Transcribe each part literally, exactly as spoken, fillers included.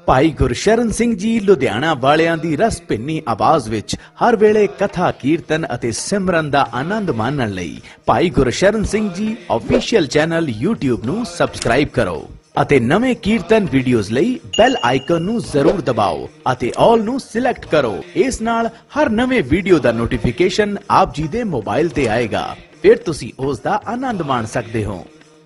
भाई गुरशरण सिंह जी लुधियाना वालियां दी रस भिन्नी आवाज विच हर वेले कथा कीर्तन अते सिमरन दा आनंद मानण लई भाई Gursharan Singh ji official channel YouTube नू सबसक्राइब करो अते नवे कीर्तन वीडियोस लई बेल आइकन नू जरूर दबाओ अते ऑल नू सिलेक्ट करो। इस नाल हर नवे वीडियो दा नोटिफिकेशन आप जी दे मोबाइल ते आएगा, फिर तुसी उस दा आनंद मान सकदे हो।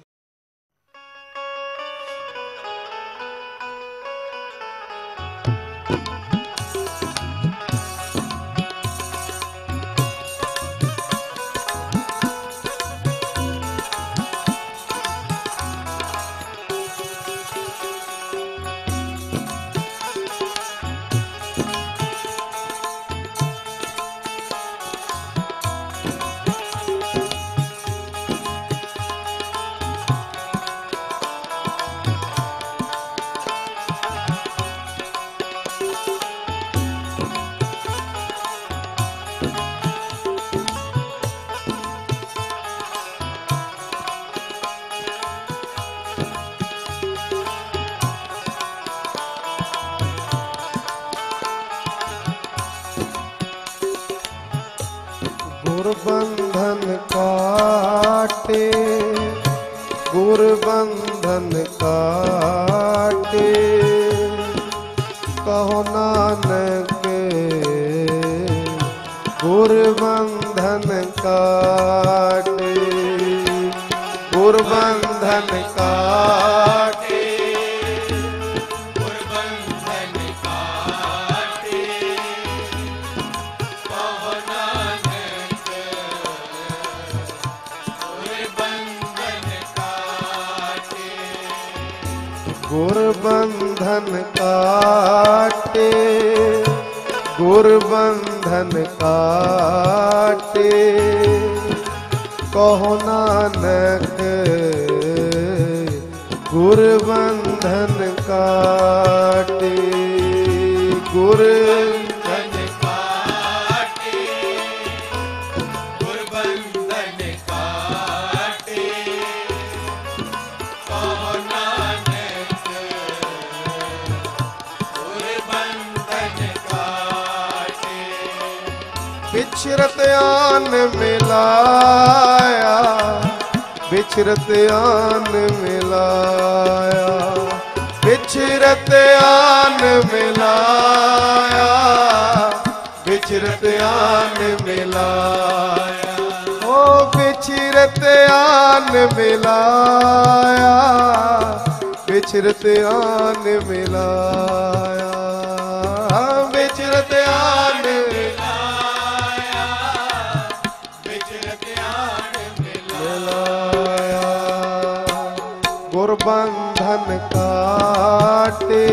गुरबंधन काटे गुरबंधन काटे कहो नानक गुरबंधन काटे गुरबंधन काटे गुरबंधन काटे कहो नानक गुरबंधन काटे गुरबंधन काटे कहो नानक गुरबंधन काटे गुरबंधन काटे गुरबंधन काटे कहो नानक बिछरत आन मिलाया बिछरत आन मिलाया बिछरत आन मिलाया बिछरत आन मिलाया ओ बिछरत आन मिलाया बिछरत आन मिलाया बिछरत आन गुरबंधन काटे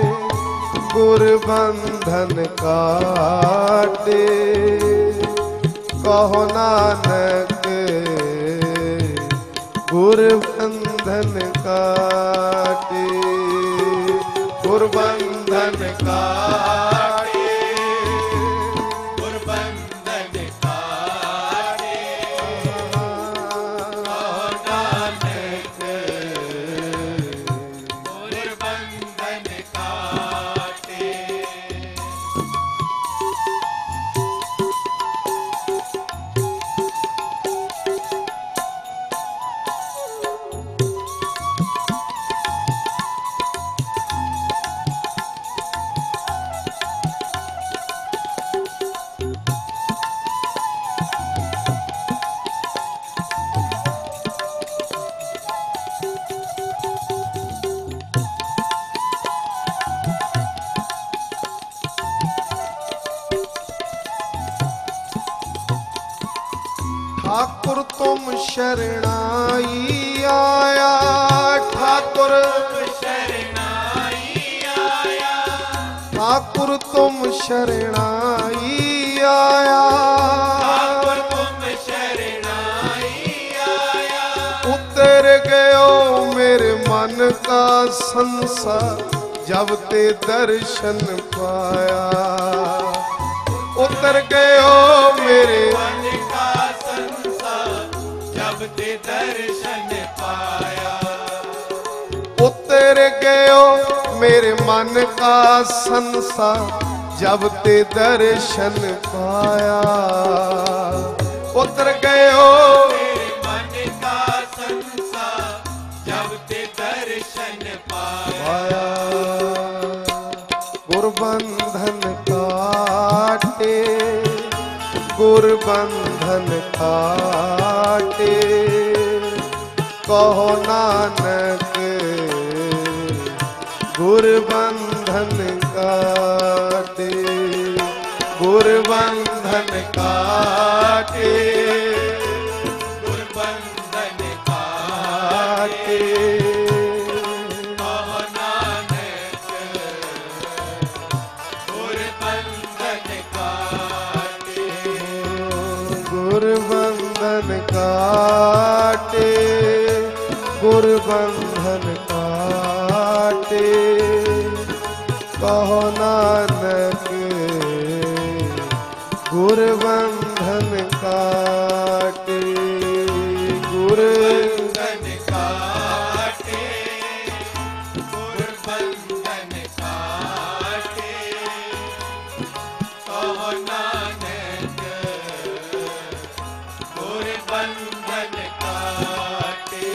गुरबंधन काटे कहो नानक गुरबंधन काटे गुरबंधन काटे गुरबंधन काटे कहो नानक गुरबंधन काटे। ठाकुर तुम शरणाई आया ठाकुर शरणाई आया ठाकुर तुम शरणाई आया ठाकुर तुम शरणाई आया उतर गयो मेरे मन का संसार जब ते दर्शन पाया उतर गयो मेरे मन का जब ते दर्शन पाया उतर गयो मेरे मन का संसा जब ते दर्शन पाया। उतर गयो मेरे मन का संसा जब ते दर्शन पाया। गुरबंधन काटे गुरबंधन काटे कहो नानक गुरबंधन काटे। गुरबंधन काटे गुरबंधन काटे कहो नानक गुरबंधन काटे। गुरबंधन काटे गुरबंधन काटे कहो नानक गुरबंधन काटे। गुर गुरबंधन काटे गुरबंधन काटे कहो नानक गुरबंधन काटे।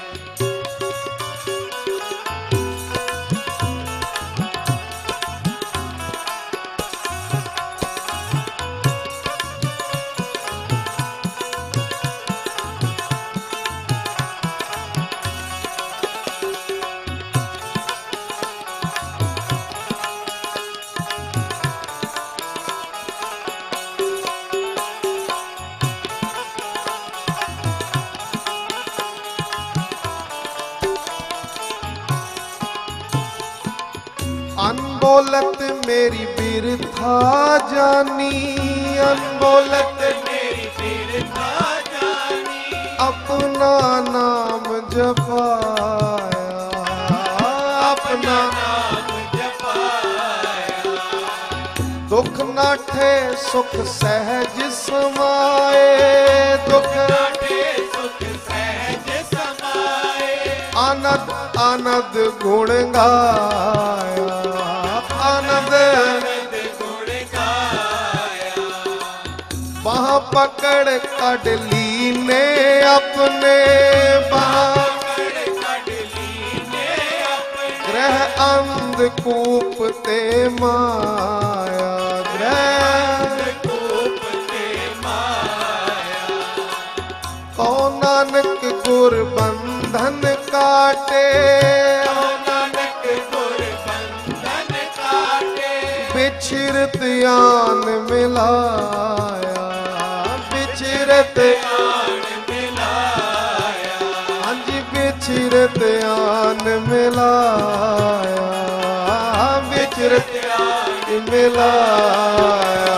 अनबोलत मेरी बिरथा जानी। अनबोलत मेरी बिरथा जानी अपना नाम जपाया। अपना नाम जपाया। दुख नाठे सुख सहज समाए। दुख नाठे सुख सहज समाए। आनंद आनंद गुण गाया। आनंद आनंद गुण गाया। बाह पकड़ कड लीने अपने। बाह पकड़ कड लीने अपने। ग्रह अंधकूप ते माया। ग्रह कूप ते माया। कहो नानक गुरबंधन काटे। नानक गुरबंधन काटे। बिछरत आन मिलाया। बिछरत आन मिलाया। हांजी बिछरत आन मिलाया। बिछरत आन मिलाया।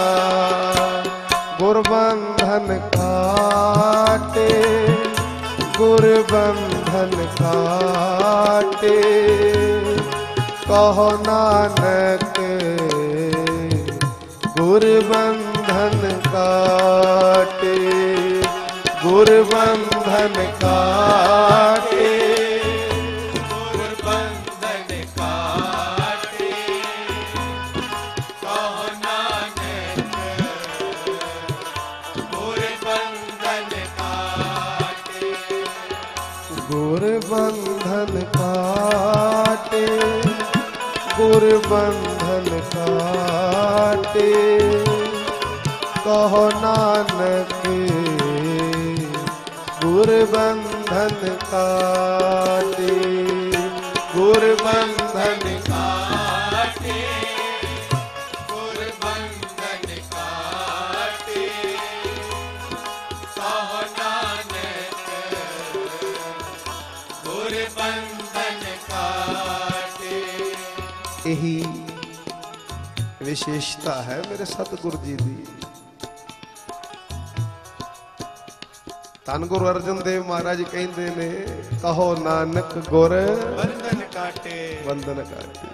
गुरबंधन काटे गुरबंधन काटे कहो नानक गुरबंधन काटे। गुरबंधन काटे गुरबंधन काटे कहो नानक गुरबंधन काटे। गुरबंधन काटे गुरबंधन काटे कहो नानक गुरबंधन काटे। गुरबंधन काटे गुरबंधन काटे कहो नानक गुरबंधन काटे। यही विशेषता है मेरे सतगुरु जी की। धन गुरु अर्जन देव महाराज कहते ने कहो नानक गुर बंधन काटे बंधन काटे।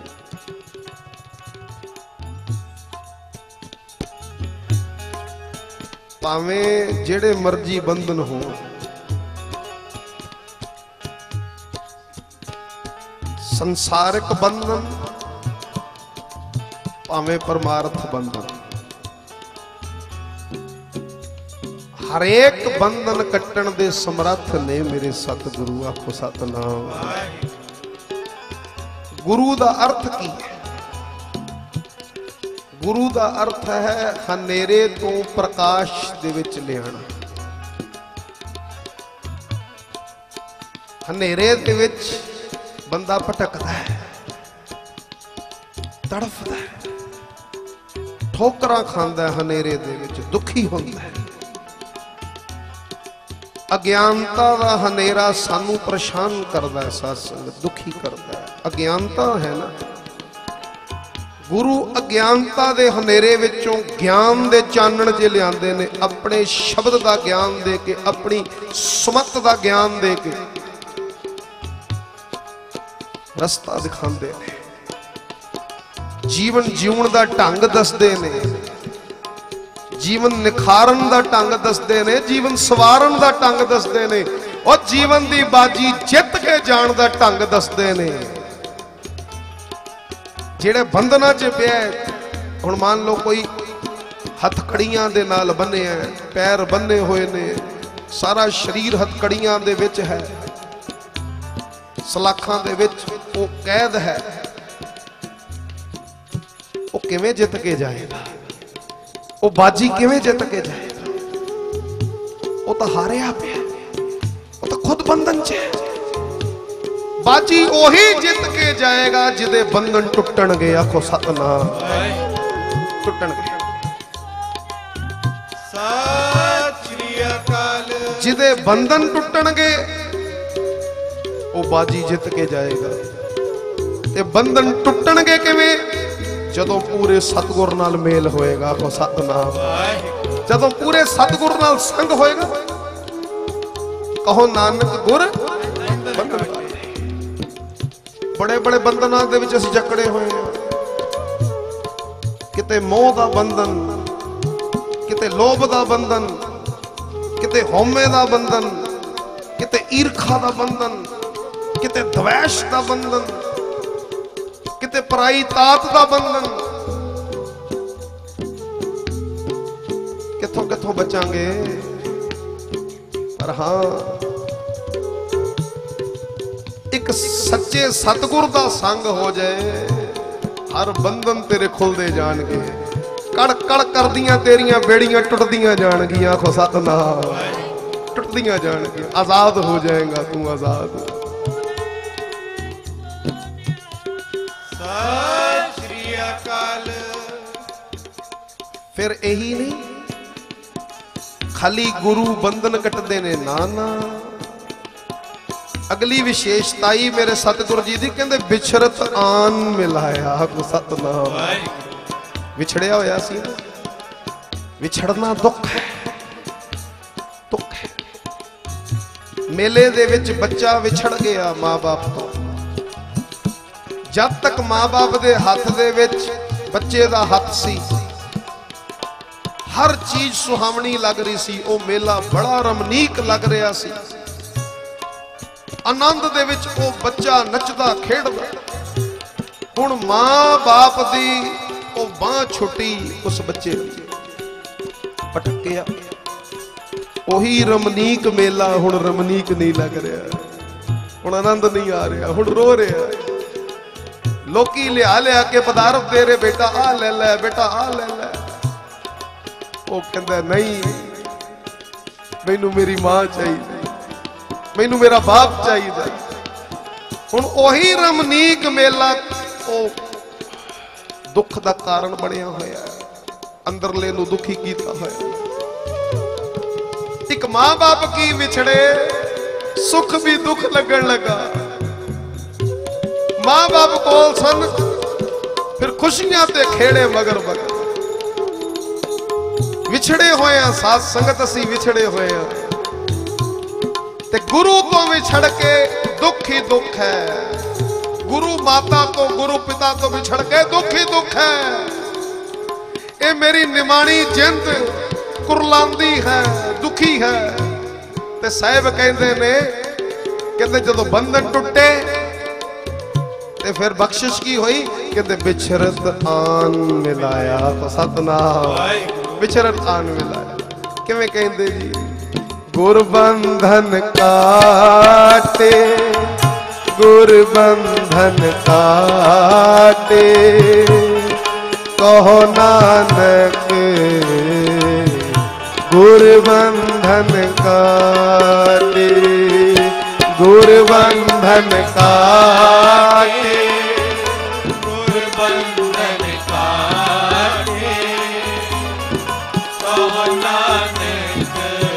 भावें जेड़े मर्जी बंधन हो संसारिक बंधन भावें परमार्थ बंधन, हरेक बंधन कट्टण दे समर्थ ने मेरे सतगुरु। आखो सतनाम। गुरु दा अर्थ की है? गुरु दा अर्थ है हनेरे तो प्रकाश दे विच लियाना। हनेरे दे विच बंदा भटकदा है, तड़फदा है, ठोकरां खांदा है, हनेरे दे विच दुखी हुंदा है। अज्ञानता दा हनेरा सानू परेशान करदा है, साध संगत दुखी करदा है। अज्ञानता है ना। गुरु अज्ञानता दे हनेरे विचों ज्ञान दे चानण जे लिआंदे ने, अपने शब्द दा ज्ञान दे के, अपनी सुमत दा ज्ञान दे के रस्ता दिखांदे ने, जीवन जीवन दा ढंग दसदे ने, जीवन निखारन दा ढंग दसदे ने, जीवन सवारन दा ढंग दसदे ने, और जीवन दी बाजी जित के जाण दा ढंग दसदे ने। जेड़े बंधना च पिया, हुण मान लो कोई हथकड़ियां दे नाल बन्ने है, पैर बन्ने हुए ने, सारा शरीर हथकड़ियां दे विच है, सलाखां दे विच वो कैद है, वो किवें जित के जाएगा? वो बाजी किवें जित के जाएगा? वो तो हारिया पिया, वो तो खुद बंधन च है। बाजी ओही जित के जाएगा जिदे बंधन टुटणगे। आखो सतनाम। टुटणगे। सत श्री अकाल। जिदे बंधन टुटणगे वो बाजी जित के जाएगा। ते बंधन टुटणगे किवें? जदों पूरे सतगुर नाल मेल होएगा। आखो सतनाम। जदों पूरे सतगुर नाल संग होएगा। कहो नानक गुर बंधन। बड़े बड़े बंधनां दे विच असीं जकड़े होए हैं। किते मोह दा बंधन, किते लोभ दा बंधन, किते हौमे दा बंधन, किते ईर्खा दा बंधन, किते द्वेष दा बंधन, किते पराई तात दा बंधन। किथों किथों बचांगे? पर हां, एक सच्चे सतगुर दा संग हो जाए, हर बंधन तेरे खुलदे जाणगे। कड़ कड़ करदियां तेरियां बेड़ियां टुटदियां जाणगियां। आखो सतनाम। टुटदियां जाणगियां। आजाद हो जाएगा तू, आजाद। सत श्री अकाल। फिर यही नहीं, खाली गुरु बंधन कटदे ने ना ना। अगली विशेषता ही मेरे सतगुरु जी दी, कहंदे बिछरत आन मिलाया। आखो सतनाम। विछड़िया होया सी ना, विछड़ना दुख है, दुख है। मेले दे विच बच्चा विछड़ गया मां बाप तो। जब तक मां बाप दे हाथ दे विच बच्चे दा हाथ सी, हर चीज सुहावनी लग रही सी, ओ मेला बड़ा रमणीक लग रहा सी। आनंद दे विच ओ बच्चा नचदा खेड़दा। हुण मां बाप दी ओ बांह छुट्टी उस बच्चे दी, भटक गया। ओही रमणीक मेला हुण रमणीक नहीं लग रहा, हुण आनंद नहीं आ रहा, हुण रो रहा। लोकी लिया लिया के पदार्थ दे रहे, बेटा आ ले ले, बेटा आ ले ले। ओ कहंदा नहीं, मैनू मेरी मां चाहिए, मैनू मेरा बाप चाहिए। हुण ओही रमणीक मेला ओ दुख दा कारण बनिया होया, अंदरले नू दुखी कीता होया। एक मां बाप की विछड़े, सुख भी दुख लगन लगा। मां बाप कोल सन, फिर खुशियां ते खेड़े मगर मगर। विछड़े होए साध संगत, असी विछड़े होए ते गुरु तो विछड़ के दुख ही दुख है। गुरु माता तो गुरु पिता तो विछड़ के दुख ही दुख है। ये मेरी निमाणी जिंद कुरलांदी है, दुखी है। ते साहिब कहते ने, कहते जदों बंधन टुटे ते फिर बख्शिश की हुई कहते बिछरत आन मिलाया तो सतनाम बिछरत आन मिलाया किवें कहंदे जी गुरबंधन काटे गुरबंधन काटे कहो नानक गुरबंधन काटे गुरबंधन काटे गुरबंधन काटे कहो नानक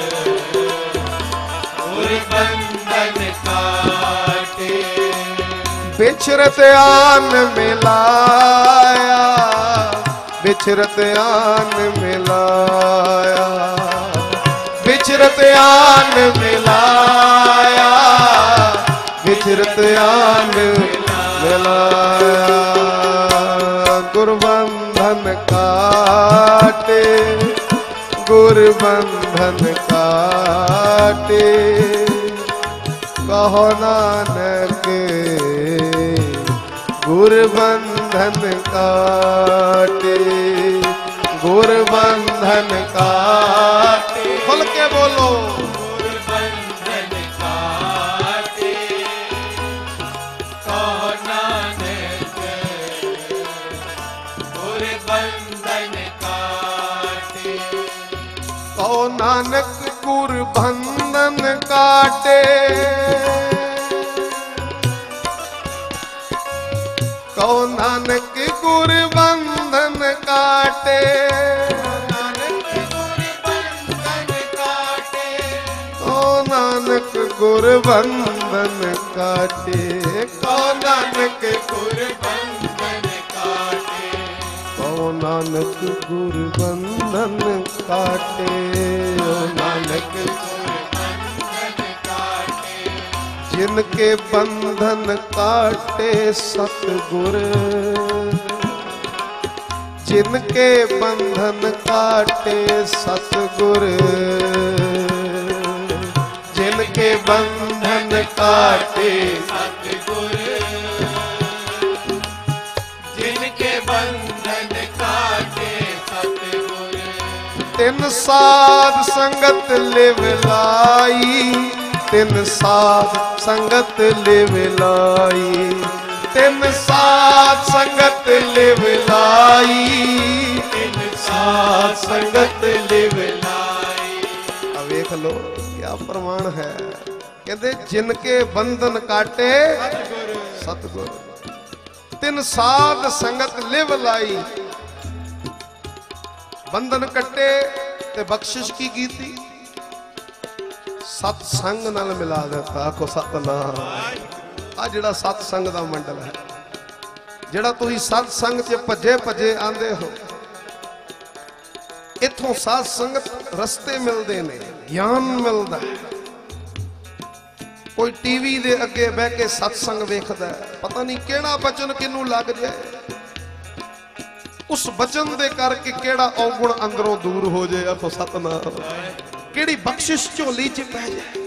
गुरबंधन काटे बिछरत आन मिलाया बिछरत आन मिलाया बिछरत आन मिलाया बिछरत आन मिलाया गुरबंधन काटे गुरबंधन काटे कहो नानक गुरबंधन काटे गुरबंधन काटे खुल के बोलो गुरबंधन काटे कहो नानक गुरबंधन काटे कहो नानक गुरबंधन काटे कहो नानक गुरबंधन काटे कहो नानक गुरबंधन काटे कहो नानक गुरबंधन काटे कहो नानक गुरबंधन काटे ओ नानक गुरबंधन काटे जिनके बंधन काटे सतगुर जिनके बंधन काटे सतगुर जिनके बंधन काटे सतगुर जिनके बंधन काटे सतगुर तिन साध संगत लिव लाई तिन साध संगत लिव लाई तिन साध संगत लिव लाई तिन साध संगत लिव लाई अब देख लो क्या प्रमाण है कहते जिनके बंधन काटे सतगुर तिन साध संगत लिव लाई बंधन कट्टे ते बख्शिश की कीती सत्संग नाल मिला देता आखो सतनाम आ जिहड़ा सत्संग दा मंडल है जिहड़ा तुसीं सत्संग च भजे भजे आंदे हो इथों साध संगत रस्ते मिलते ने ज्ञान मिलता है कोई टीवी दे अगे बह के सत्संग वेखदा है पता नहीं केड़ा बचन किनू लग जाए उस बचन दे करके केड़ा औगुण अंदरों दूर हो जाए आखो सतनाम केड़ी बख्शिश झोली च पै जाए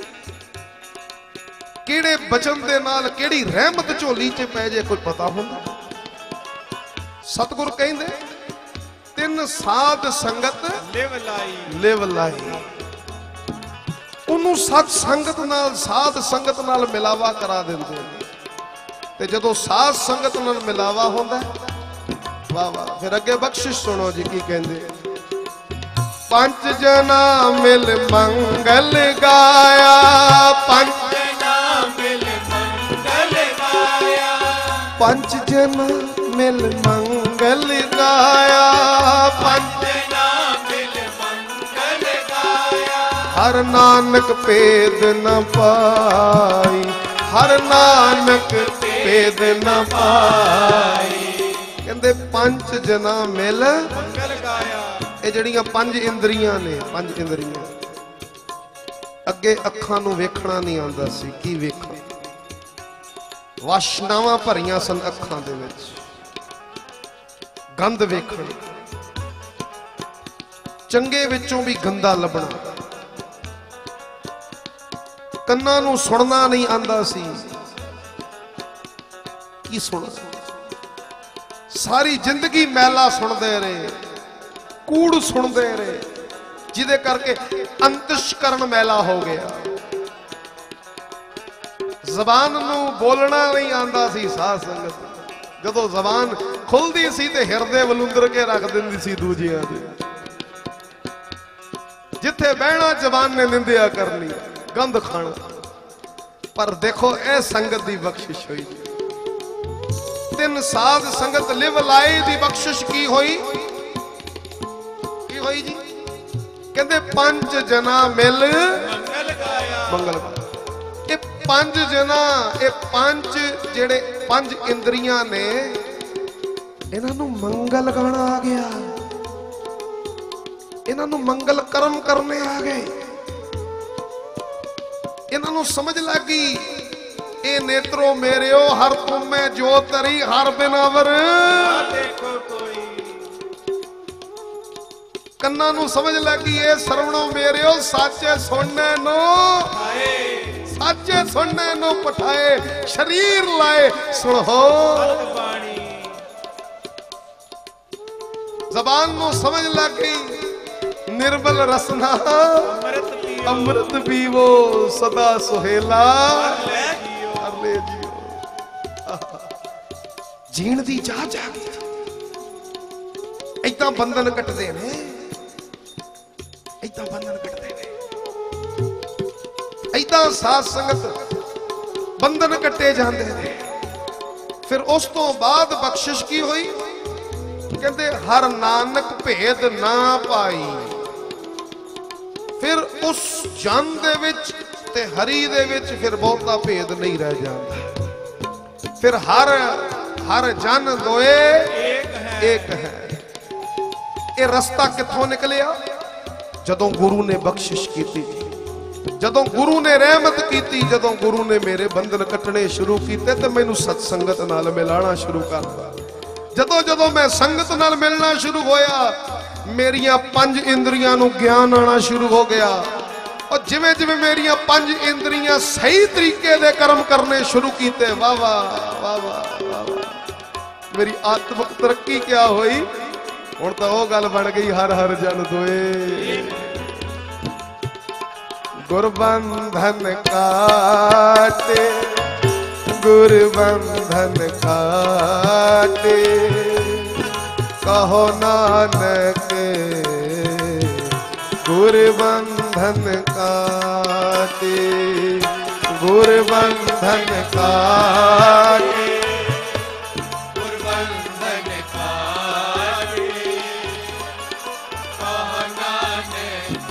केड़े बचन दे नाल केड़ी रहमत झोली च पै जाए कोई पता हुंदा सतगुर कहंदे तिन साध संगत लिव लाई लिव लाई उन्होंने सत संगत नाल साध संगत नाल मिलावा करा देंदे ते जदों साध संगत नाल मिलावा होंदा वाह वाह फिर अगे बख्शिश सुनो जी की कहंदे पंच जना मिल मंगल गाया पंच जना मिल मंगल गाया पंच जना मिल मंगल गाया पंच जना मिल मंगल गाया हर नानक भेद न पाई हर नानक भेद न पाई कहंदे पंच जना मिल मंगल गाया ਇਹ ਜਿਹੜੀਆਂ ਪੰਜ ਇੰਦਰੀਆਂ ਨੇ ਪੰਜ ਇੰਦਰੀਆਂ ਅੱਗੇ ਅੱਖਾਂ ਨੂੰ ਵੇਖਣਾ ਨਹੀਂ ਆਉਂਦਾ ਸੀ ਕੀ ਵੇਖਾਂ ਵਾਸ਼ਨਾਵਾਂ ਭਰੀਆਂ ਸਨ ਅੱਖਾਂ ਦੇ ਵਿੱਚ ਗੰਧ ਵੇਖਣ ਚੰਗੇ ਵਿੱਚੋਂ ਵੀ ਗੰਦਾ ਲੱਭਣਾ ਕੰਨਾਂ ਨੂੰ ਸੁਣਨਾ ਨਹੀਂ ਆਉਂਦਾ ਸੀ की सुन सारी जिंदगी मैला सुनते रहे, कूड़ सुनते रहे, जिदे करके अंतशकरण मैला हो गया। जबान नू बोलना नहीं आंदा सी साध संगत, जदों जबान खुलदी सी ते हिरदे वलुंदर के रख दिंदी सी दूजियां दे। जिथे बहना जबान ने निंदिया करनी, गंद खाना। पर देखो ए संगत दी बख्शिश हुई। तीन साध संगत लिव लाई दी बख्शिश की हुई, की हुई जी? कहते पंज जना मिल मंगल गाया, मंगल गाया। ये पंज जना, ये पंज जेड़े पंज इंद्रियां ने, इन्हां नूं मंगल गाना आ गया, इन्हां नूं मंगल कर्म करने आ गए। इन्हां नूं समझ लगी ए नेत्रो मेरेओ हर तुम में जो तरी हर बिनावर देखो कोई। कन्ना नूं समझ लगी ए सरवणो मेरेओ साचे सुनने नो, साचे सुनने नो पठाए शरीर लाए सुनो। जबान नो समझ लगी निर्बल रसना अमृत पीवो सदा सुहेला ले जियो। जीण दी जा जागदी इतना बंधन कटदे ने, इतना बंधन कटदे ने, इतना साध संगत बंधन कटे जाते हैं। फिर उस तो बाद बख्शिश की हुई, कहते हर नानक भेद ना पाई। फिर उस जन दे विच ते हरी दे विच फिर बहुता भेद नहीं रह जाता। फिर हर हर जन दोए एक है। ये रास्ता कित्थों निकलिया? जदों गुरु ने बख्शिश की थी, जदों गुरु ने रहमत की थी, जदों गुरु ने मेरे बंधन कटने शुरू किए तो मैनू सत्संगत नाल मिलाना शुरू कर दिया। जदों जदों मैं संगत नाल मिलना शुरू होया, मेरिया पंज इंद्रियां नू ज्ञान आना शुरू हो गया। और जिवें जिवें मेरिया पंज इंद्रियां सही तरीके दे कर्म करने शुरू किए, वाह वाह वाह वाह वाह, मेरी आत्मक तरक्की क्या हुई। हुण तां ओह गल बन गई हर हर जन दोए। गुरबंधन काटे, गुरबंधन काटे, कहो नानक गुरबंधन काटे, गुरबंधन काटे, गुरबंधन काटे, कहो नानक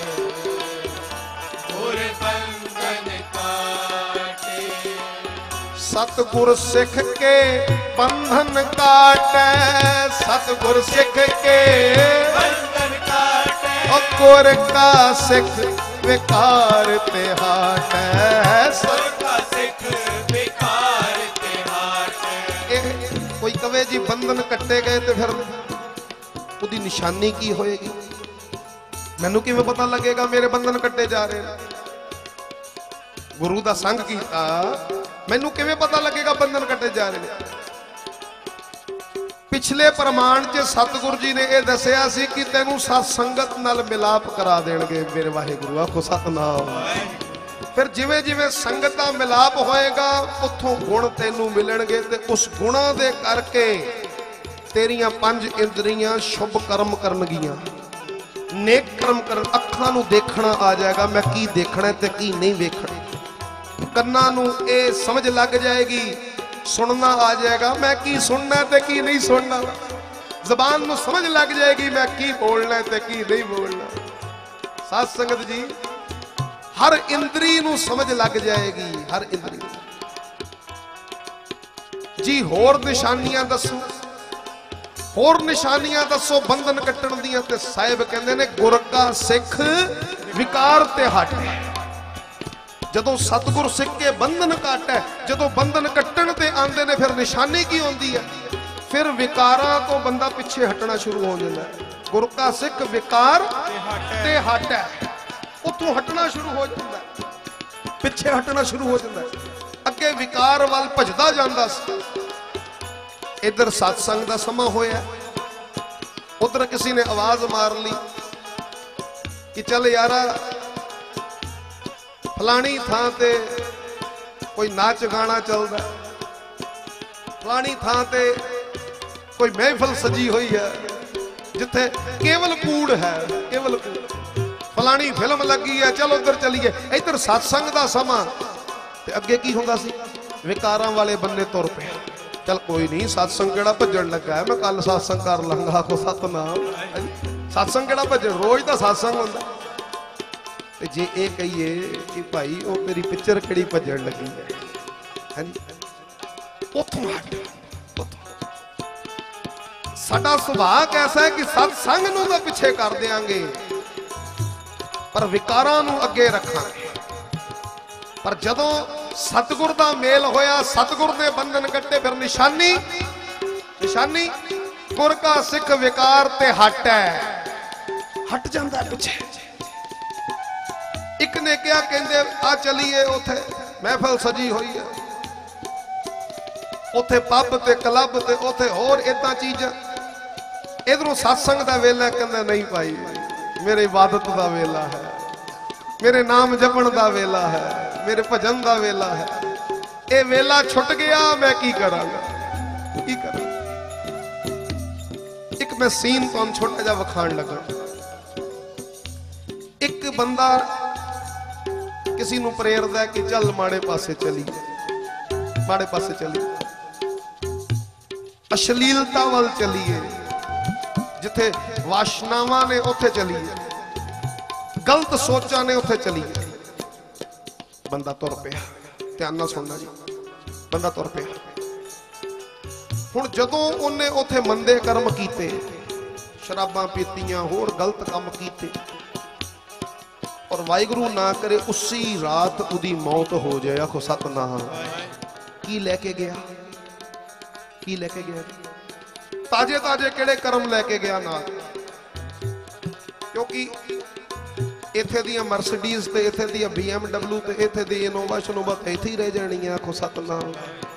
गुरबंधन काटे। सतगुर सिख के बंधन काटे, सतगुर सिख के बंधन काटे, और गुर का सिख विकार ते हाटै। गुर का सिख विकार ते हाटै। कोई कवे जी बंधन कट्टे गए तो फिर उसकी निशानी की होएगी? मैनू किवें पता लगेगा मेरे बंधन कट्टे जा रहे हैं? गुरु दा संग कीता, मैनू किवें पता लगेगा बंधन कट्टे जा रहे हैं? पिछले प्रमाण च सतगुरु जी ने यह दसिया सी कि तेनू सत संगत नाल मिलाप करा देणगे। मेरे वाहिगुरू आखो सतनाम। फिर जिवें जिवें संगत दा मिलाप होएगा, उत्थों गुण तेनू मिलणगे ते उस गुणा दे करके तेरियां पंज इंद्रियां शुभ कर्म करनगियां, नेक कर्म कर। अखां नू देखना आ जाएगा, मैं की देखना ते की नहीं वेखना। कन्नां नू ये समझ लग जाएगी, सुनना आ जाएगा, मैं की सुनना ते की नहीं सुनना। जबान नू समझ लग जाएगी, मैं की बोलना ते की नहीं बोलना। साध संगत जी, हर इंद्री नू समझ लग जाएगी, हर इंद्री जी। होर निशानियां दसो, होर निशानियां दसो बंधन कट्टण दियां। ते साहिब कहंदे ने गुर का सिख विकार ते हट। जदों सतगुर सिख के बंधन कट है, जदों बंधन कट्टण ते आंदे ने, फिर निशानी की होंदी है? फिर विकारां तो बंदा पिछे हटना शुरू हो जाता है। गुर का सिख विकार ते हट है, उतों हटना शुरू हो जाता है, पिछे हटना शुरू हो जाता है। अगे विकार वाल भजदा जांदा सी, इधर सत्संग का समा होया, उधर किसी ने आवाज मार ली कि चल यारा फलानी थां ते कोई नाच गाना चलता, फलानी थां ते कोई महफिल सजी हुई है जिथे केवल कूड़ है, केवल कूड़, फलानी फिल्म लगी है, चलो उधर चलीए। इधर सत्संग का समा ते अगे की हुंदा सी, विकारां वाले बन्ने तुर पे। चल कोई नहीं, सत्संग केड़ा भजन लगा है, मैं कल सत्संग कर लांगा, को सतनाम। सत्संग केड़ा भजन, रोज दा सत्संग हुंदा। ते जे ये कहिए कि भाई वो तेरी पिक्चर केड़ी भजन लगी है, हां जी, उथों हट। साडा सुभाव कैसा है कि सत्संग नूं तां पिछे कर देंगे पर विकारां नूं अगे रखांगे। पर जदों सतगुर दा मेल होया, सतगुर ने बंधन कट्टे, फिर निशानी निशानी गुर का सिख विकार ते हट है, हट जांदा पिछे। एक ने क्या कहंदे आ चलीए, उथे महफिल सजी हुई है, उथे पब ते क्लब ते उथे होर इदां चीज़ां। इधरों सत्संग दा वेला, कहंदा नहीं भाई मेरे इबादत दा वेला है, मेरे नाम जपण दा वेला है, मेरे भजन दा वेला है। ये वेला छुट गया, मैं की करांगा, की करा। एक मैं सीन तुहानूं छोटा जिहा विखाण लगा। एक बंदा किसी नूं प्रेरदा कि चल माड़े पासे चली, माड़े पासे चली, अश्लीलता वल चलीए, जिथे वासनावां ने उथे चलीए, गलत सोचा ने उथे चलीए। बंदा तुर पिया, ध्यान नाल सुनना जी, बंदा तुर पिया। हुण जदों उन्हें उथे मंदे कर्म कीते, शराबां पीतियां, होर गलत काम कीते, और वाहिगुरू ना करे उसी रात उदी मौत हो जाए। आखो सतनाम। की लेके गया, की लेके गया, ताजे ताजे केड़े कर्म लेके गया ना, क्योंकि इथे दी मर्सिडीज ते इथे दी बीएमडब्ल्यू ते इथे दी इनोवा शनोवा ते इथे ही रह जानी है। आखो सतनाम।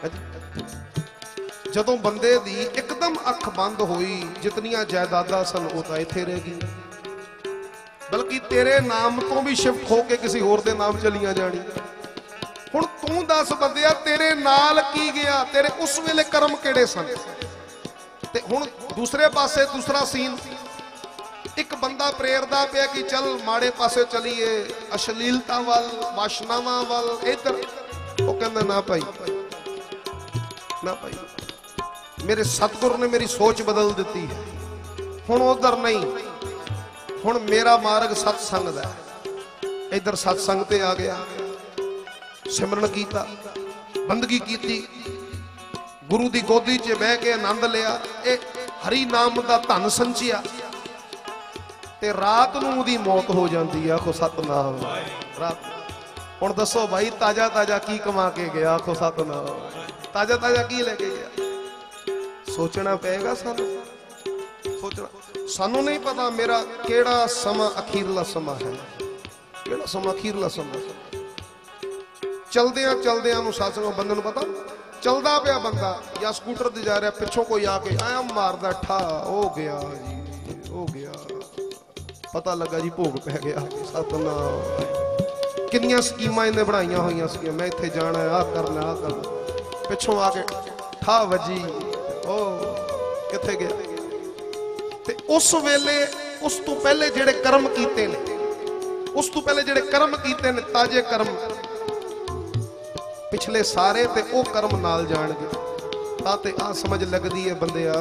जदों बंदे दी एकदम अख बंद हुई, जितनियां जायदादां सन वो तां इथे रह गई, बल्कि तेरे नाम तो भी शिफ्ट होके किसी होर दे नाम चलियां जानी। हुण तू दस बंदिया तेरे नाल की गया, तेरे उस वेले कर्म केड़े सन। ते हुण दूसरे पासे दूसरा सीन, एक बंदा प्रेरदा पिया कि चल माड़े पासे चलीए, अश्लीलता वाल, वासनावां वाल, इधर। वो कहंदा ना भाई, ना भाई, मेरे सतगुर ने मेरी सोच बदल दी है, हुण उधर नहीं, हुण मेरा मार्ग सत्संग दा। इधर सत्संग ते आ गया, सिमरन कीता, बंदगी कीती, गुरु दी गोदी च बह के आनंद लिया, ए हरि नाम दा धन संचिया, ते रात नूं उहदी मौत हो जाती है। आखो सतनाम। रात हुण दसो भाई, ताजा ताजा की कमा के गया। आखो सतनाम। ताजा ताजा की लेके गया। सोचना पेगा सानू, सोचना। सानू नहीं पता मेरा केड़ा समा अखीरला समा है, केड़ा समा अखीरला समा। चलदियां चलदियां नूं सत्संग बंदे नूं पता, चलदा पिया बंदा या स्कूटर ते जा रहा, पिछों कोई आके आया मारदा, ठा हो गया जी, हो गया, पता लगा जी भोग पै गया। सतनाम। कितनियां स्कीमां इन्हें बनाइया हुई सी, मैं इत्थे जाना, आ करना, आ करना, पिछों आके ठा वजी, ओ कित्थे गया। ते उस वेले उस तो पहले जेड़े कर्म कीते ने, उस तो पहले जेड़े कर्म कीते ने, ताजे कर्म पिछले सारे, ते ओ कर्म नाल जाणगे। तां ते आ समझ लगदी है बंदिया,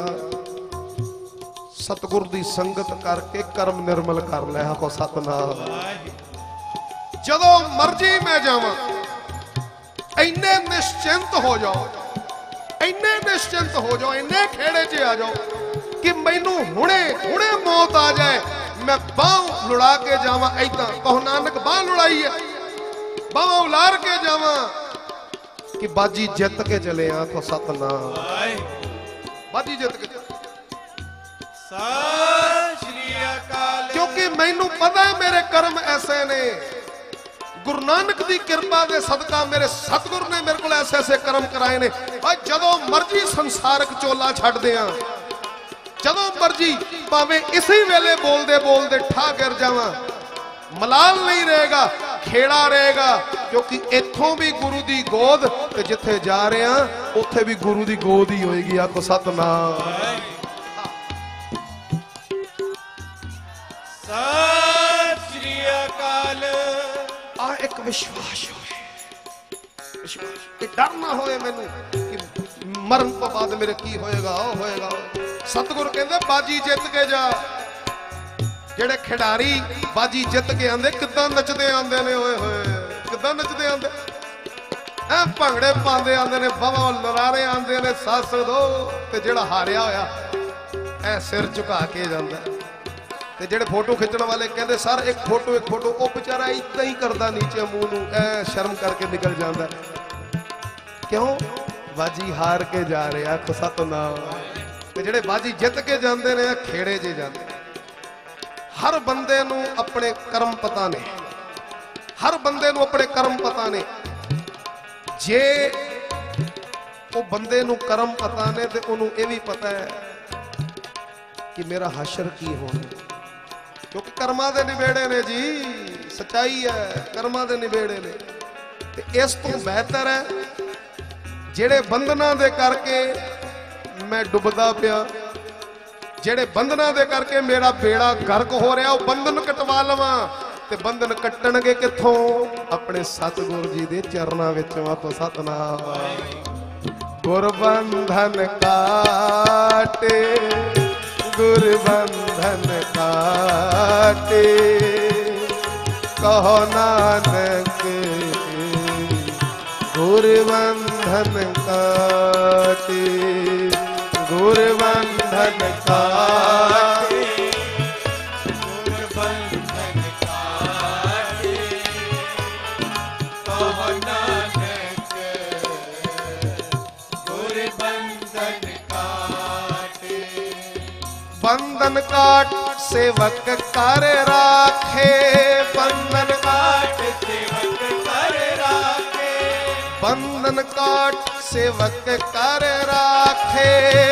सतगुर दी संगत करके कर्म निर्मल कर लै। आखो सतनाम। जदों मर्जी मैं जावां, इन्ने निश्चिंत हो जाओ, इन्ने निश्चिंत हो जाओ, इन्ने खेड़े च आ जाओ कि मैनू हुणे हुणे मौत आ जाए, मैं बांह लुड़ा के जावां। ऐदां कहो नानक बांह लुड़ाई है, बांह उलार के जावां कि बाजी जित के चले। आखो सतनाम। बाजी जित के, क्योंकि मैनू पता है मेरे कर्म ऐसे ने गुरु नानक दी कृपा दे सदका मेरे सतगुर ने मेरे को ऐसे ऐसे कर्म कराए ने। और जदों मर्जी संसारक चोला छड्डदे आ, जदों मर्जी भावें इसी वेले बोलदे बोलदे ठा गिर जावां, मलाल नहीं रहेगा, खेड़ा रहेगा, क्योंकि इथों भी गुरु दी गोद ते जिथे जा रहे हैं उत्थे भी गुरु दी गोद ही होएगी। आखो सतनाम। सत श्री अकाल। आ एक विश्वास होए, विश्वास ते डर ना होए मैनू कि मरण तो बाद मेरे की होएगा, ओ होएगा। सतगुरु कहंदे बाजी जित के जा। जेड़े खिडारी बाजी जित के आंदे किदां नचदे आंदे ने, ओए होए किदां नचदे आंदे, ऐ भंगड़े पांदे आंदे ने, बावा लरारे आंदे ने, सस दो। ते जेड़ा हारिया होया ऐ सिर झुका के जांदा। ते जेड़े फोटो खिच्चण वाले कहंदे सर एक फोटो एक फोटो, ओ बेचारा इदां ही करदा नीचे मूंह नूं, ऐ शर्म करके निकल जांदा। क्यों? बाजी हार के जा रहे। आखो सतनाम। ते जेड़े बाजी जित के जांदे ने खेड़े जे जांदे। हर बंदे नूं अपने कर्म पता ने, हर बंदे नूं अपने कर्म पता ने। जे वो बंदे नूं कर्म पता ने ते उन्हों ये भी पता है कि मेरा हशर की होना, क्योंकि कर्मां दे निबेड़े ने जी। सच्चाई है, कर्मां दे निबेड़े ने। ते इस तो बेहतर है जेड़े बंधनां दे करके मैं डुबदा पिया, जेड़े बंधना दे करके मेरा बेड़ा गर्क हो रहा, वो बंधन कटवा लवां। ते बंधन कट्टणगे कित्थों? अपने सतगुरु जी दे चरनां विचों। आखो सतनाम। गुर बंधन काटे, गुर बंधन काटे, कहो नानक गुर बंधन काटे, गुर बंधन काटे, गुर बंधन काटे, कहो नानक गुर बंधन काटे। बंधन काट सेवक कर राखे, बंधन काट सेवक कर राखे, बंधन काट सेवक कर राखे,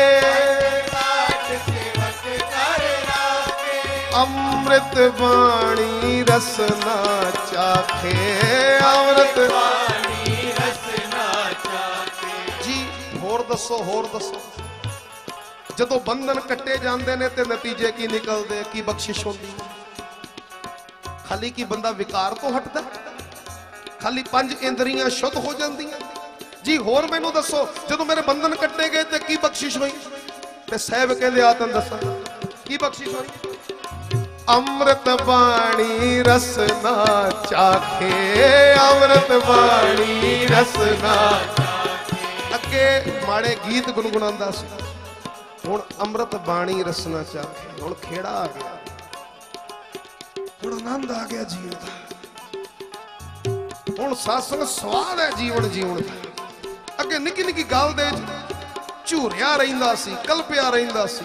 अमृत वाणी रसना चाखे, अमृत वाणी रसना चाखे। जी होर दसो, होर दसो। जदों बंधन कट्टे जाते ने ते नतीजे की निकलते, की बख्शिश होती? खाली की बंदा विकार तो हटता, खाली पंज इंद्रियां शुद्ध हो जांदियां। जी होर मैनू दसो, जदों मेरे बंधन कट्टे गए ते की बख्शिश हुई? ते साहब कहंदे आ तैनूं दसां की बख्शिश हुई। अमृत वाणी रसना चाखे, अमृत वाणी रसना। अगे माड़े गीत गुनगुनांदा सी, हुण अमृत बाणी रसना चाखे। हुण खेड़ा आ गया, हुण आनंद आ गया जीवन दा। हुण सत्संग स्वाद है जीवन जीवन दा। अगे निकी निकी गल दे झूरिया रहिंदा सी, कल्पिया रहिंदा सी,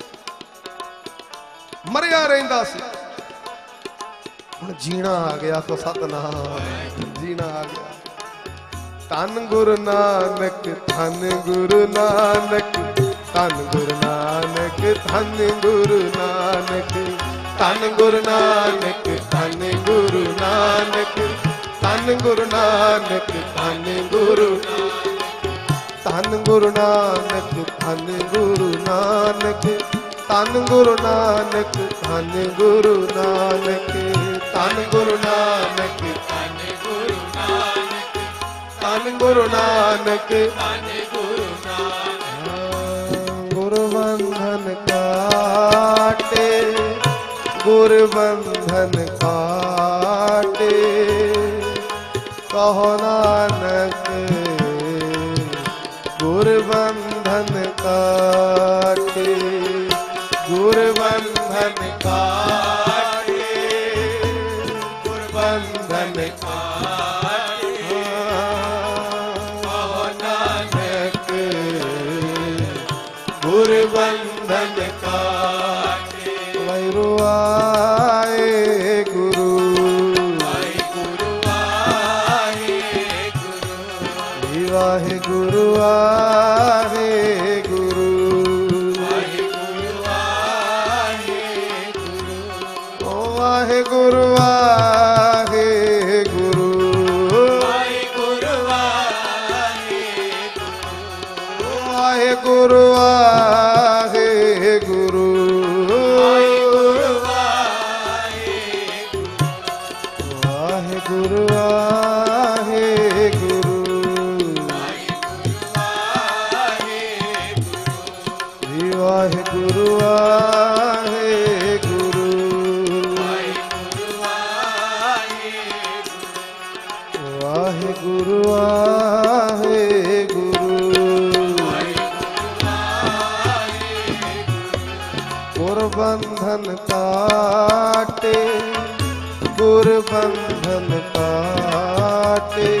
मरिया रहिंदा सी। हुण जीना आ गया। तो सतनाम, जीना आ गया। धन गुरु नानक, धन गुरु नानक, धन गुरु नानक, धन गुरु नानक, धन गुरु नानक, धन गुरु नानक, धन गुरु नानक, धन गुरु, धन गुरु नानक, धन गुरु नानक, धन गुरु नानक, धन गुरु नानक, धन गुरु नानक, धन गुरु नानक, धन गुरु नानक, धन गुरु नानक। गुरु बंधन काटे, गुरु बंधन काटे, कहो नानक गुरु बंधन काटे, गुरु बंधन काटे, गुरु बंधन काटे, कहो नानक गुरु बंधन काटे। वैरू आए गुरु, आए गुरु आए वाहेगुरु वाहेगुरु वाहेगुरु वाहेगुरु वाहेगुरु वाहेगुरु वाहेगुरु वाहेगुरु वाहेगुरु वाहेगुरु गुरबंधन काटे गुरबंधन काटे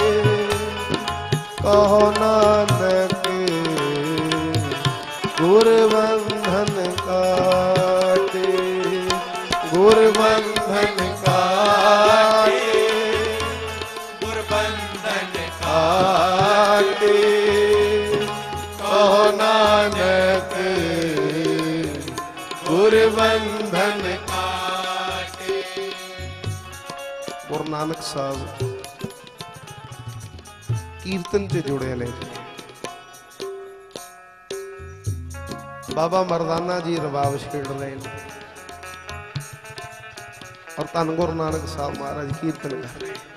कहो नानक गुरबंधन काटे गुरबंधन काटे गुरबंधन काटे कहो नानक गुरबंधन काटे। गुरु नानक साहब कीर्तन से जुड़े ने। बाबा मर्दाना जी रबाब छेड़ रहे हैं और धन गुरु नानक साहब महाराज कीर्तन कर रहे हैं।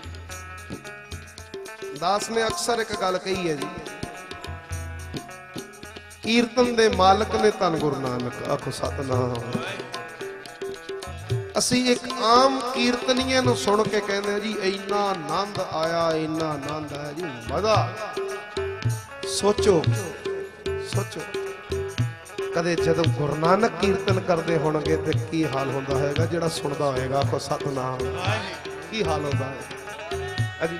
दास ने अक्सर एक गल कही है जी, कीर्तन दे मालक ने धन गुरु नानक। आखो सतनाम। असी एक आम कीर्तनीए नूं सुन के कहने जी इन्ना आनंद आया इन्ना आनंद आया जी मजा। सोचो सोचो कदे जदों गुरु नानक कीर्तन करते होणगे ते की हाल होंदा होएगा जिहड़ा सुनदा होएगा। आखो सतनाम। की हाल होंदा है अजी।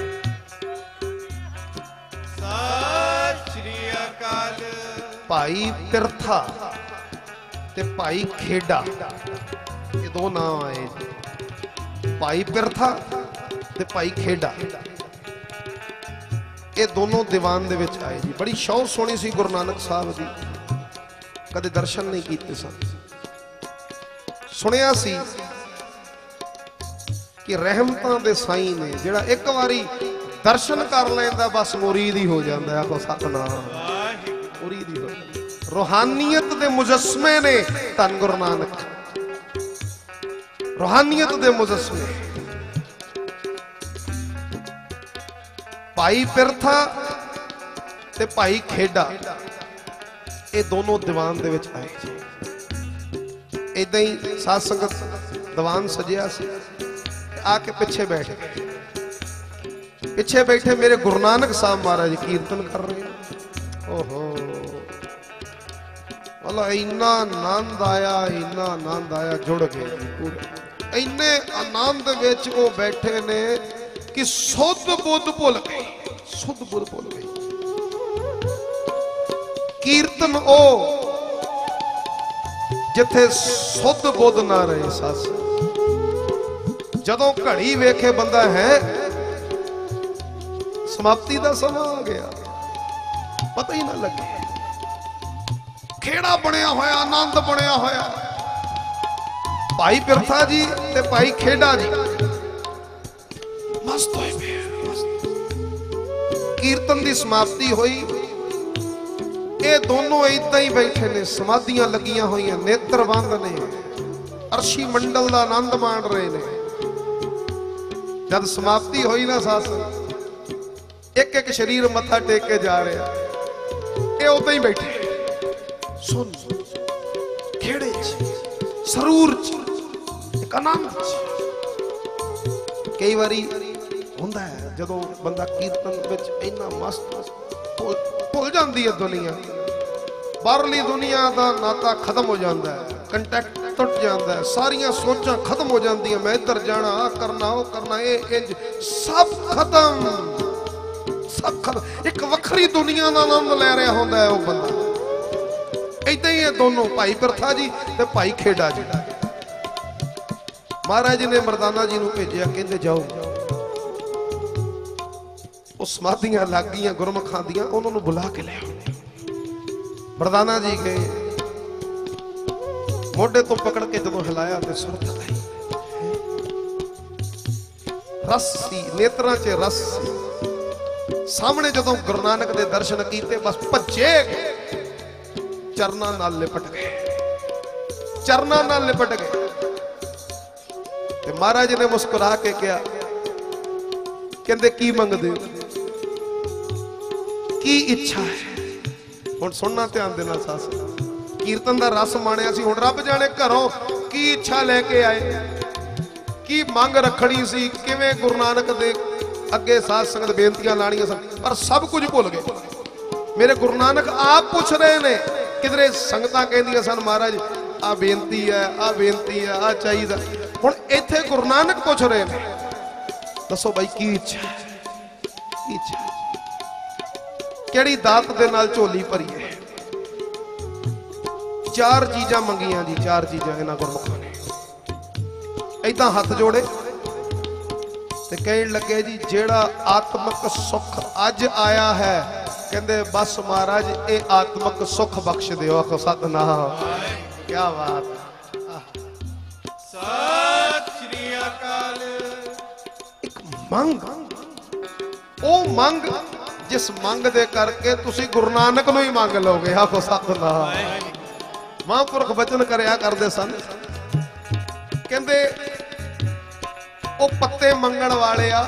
सत श्री अकाल। भाई पिरथा ते भाई खेड़ा ये दो नाम आए। भाई पिरथा ते भाई खेड़ा ये दोनों दीवान दे विच आए जी। बड़ी शौक सोनी सी गुरु नानक साहब दी। कदे दर्शन नहीं कीते सन। सुनिया सी कि रहमतां दे साईं ने जिहड़ा एक वारी दर्शन कर लैंदा बस मुरीद ही हो जांदा। आखो सतनाम। मुरीद ही हो जांदा। रूहानियत दे मुजस्मे ने धन गुरु नानक। रूहानियत दे मुजस्मे। भाई पिरथा ते भाई खेड़ा ये दोनों दीवान दे विच आए। इदां ही साध संगत दीवान सजिया सी। आके पिछे बैठ गए। पिछे बैठे मेरे गुरु नानक साहब महाराज कीर्तन कर रहे हैं। ओहो वाला इन्ना आनंद आया इन्ना आनंद आया जुड़ गए पूरे। इन्ने आनंद विच वो बैठे ने कि सुध बुध भुल गई। सुध बुध भुल गई। कीर्तन ओ जिथे सुध बुध ना रहे। सस जदों घड़ी वेखे बंदा है समाप्ति का समा आ गया पता ही ना लगे। खेड़ा बनया होया आनंद बनया होया। भाई पिरथा जी ते भाई खेड़ा जी मस्त होए पे। कीर्तन की समाप्ति हुई। ये दोनों इदा ही बैठे ने समाधियां लगियां हुई नेत्र बंद ने अर्शी मंडल का आनंद मान रहे ने। जब समाप्ति हुई ना सास एक एक शरीर मत्था टेक के जा रहा ये उदा ही बैठे सुन खेड़े सरूर एक आनंद। कई बारी हुंदा है जदों बंदा कीर्तन विच इन्ना मस्त भुल जाती है दुनिया। बाहरली दुनिया का नाता खत्म हो जाता है। कंटैक्ट टुट जाता है। सारिया सोचां खत्म हो जाती। मैं इधर जाना आ करना वो करना ये इंज सब खत्म सब खत्म। एक वखरी दुनिया का आनंद ले रहा होंदा है वो बंदा। इदा ही है दोनों भाई पिरथा जी ते भाई खेड़ा जी। महाराज ने मर्दाना जी नूं भेजिया कहंदे जाओ वो समाधियां लग गई गुरमुखां दियां उन्होंने बुला के ले आओ। मर्दाना जी गए मोढे तो पकड़ के जदों हिलाया तो सुरत आई रस सी, नेत्रां च रस सी। सामने जदों गुरु नानक दे दर्शन कीते बस भज्जे चरनां नाल लिपट गए, चरनां नाल लिपट गए। ते महाराज ने मुस्कुरा के कहा, कहंदे की मंगदे हो, की इच्छा है। हुण सुनना ध्यान देना सास, कीर्तन दा रस माणिया सी, हुण रब जाने घरों की इच्छा लेके आए, की मंग रखनी सी, किवें गुरु नानक दे अगे साध संगत बेनतियां लाणियां सन, पर सब कुछ भुल गए। मेरे गुरु नानक आप पूछ रहे ने, किधरे संगतां कहंदियां सन महाराज आ बेनती है, आ बेनती है, आ चाहिदा। हुण इत्थे गुरु नानक पूछ रहे ने, दसो भाई की इच्छा, की इच्छा, किहड़ी दात दे नाल झोली भरी है। चार चीजां मंगियां जी, चार चीजां इन्हां गुरमुखां ने ऐदां हथ जोड़े ते कहण लगे जी जेड़ा आत्मक सुख अज आया है, कहंदे बस महाराज ये आत्मक सुख बख्श दिओ। आखो सतनाम, क्या बात। सत श्री अकाल। एक मंग, ओ मंग जिस मंग दे करके तुसी गुरु नानक नूं ही मंग लोगे। आखो सतनाम। महापुरख वचन करया करदे सन, कहंदे ओ पत्ते मंगण वाले आ,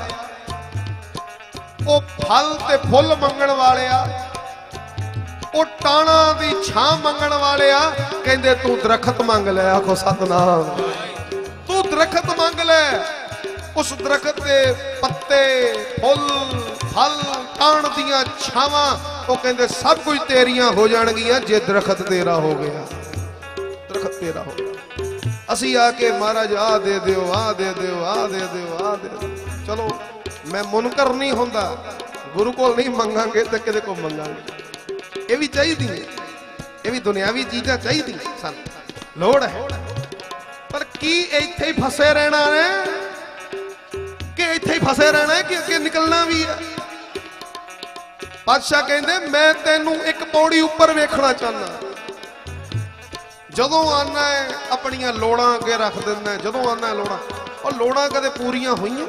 ओ फल ते फुल मंगण वाले आ, ओ टाणा दी छां मंगण वाले आ, कहंदे तू दरखत मंग ले। आखो सतनाम। तू दरखत मंग ले, उस दरखत दे पत्ते फुल फल टाण दियां छावां, ओ कहंदे सब कुछ तेरियां हो जाणगियां जे दरखत तेरा हो गया, दरखत तेरा हो गया। असी आके महाराज आ दे दिओ, आ दे दिओ, आ दे दिओ, आ दे दिओ। चलो मैं मुनकर नहीं होंदा, गुरु कोल नहीं मंगांगे ते किदे को मंगांगे। ये भी चाहिदी है, ये भी दुनियावी चीज़ां चाहिदी सन, लोड़ है, पर की इत्थे ही फसे रहना है, कि इत्थे ही फसे रहना है कि अगे निकलना भी है। पातशाह कहंदे मैं तैनूं एक पौड़ी उपर वेखना चाहना। जदों आना है अपनियां लोड़ां अगे रख दिंदा, जदों आना है लोड़ां, और लोड़ां कदे पूरीआं होईआं,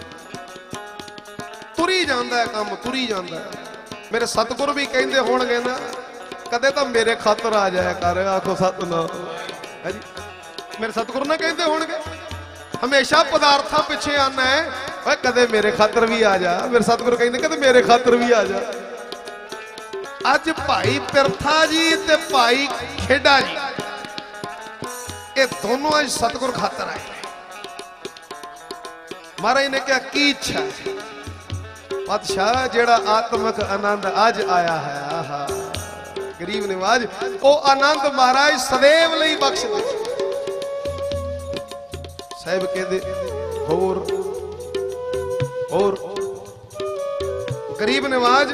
तुरी जांदा है काम, तुरी जांदा है। मेरे सतगुरु भी कहंदे होणगे ना, कदे तां मेरे खातर आ जाया कर। आखो सतनाम है जी। मेरे सतगुरु ना कहंदे होणगे, हमेशा पदार्थां पिछे आना है, ओए कदे मेरे खातर भी आ जा। मेरे सतगुरु कहंदे कदे मेरे खातर भी आ जा। अज भाई पिरथा जी ते भाई खेड़ा जी, ये दोनों अज सतगुरु खातर आए। महाराज ने क्या की इच्छा है, पातशाह जेड़ा आत्मक आनंद अज आया है, आहा गरीब निवाज, ओ आनंद महाराज सदैव लई बख्श दे। साहिब कहते होर होर गरीब निवाज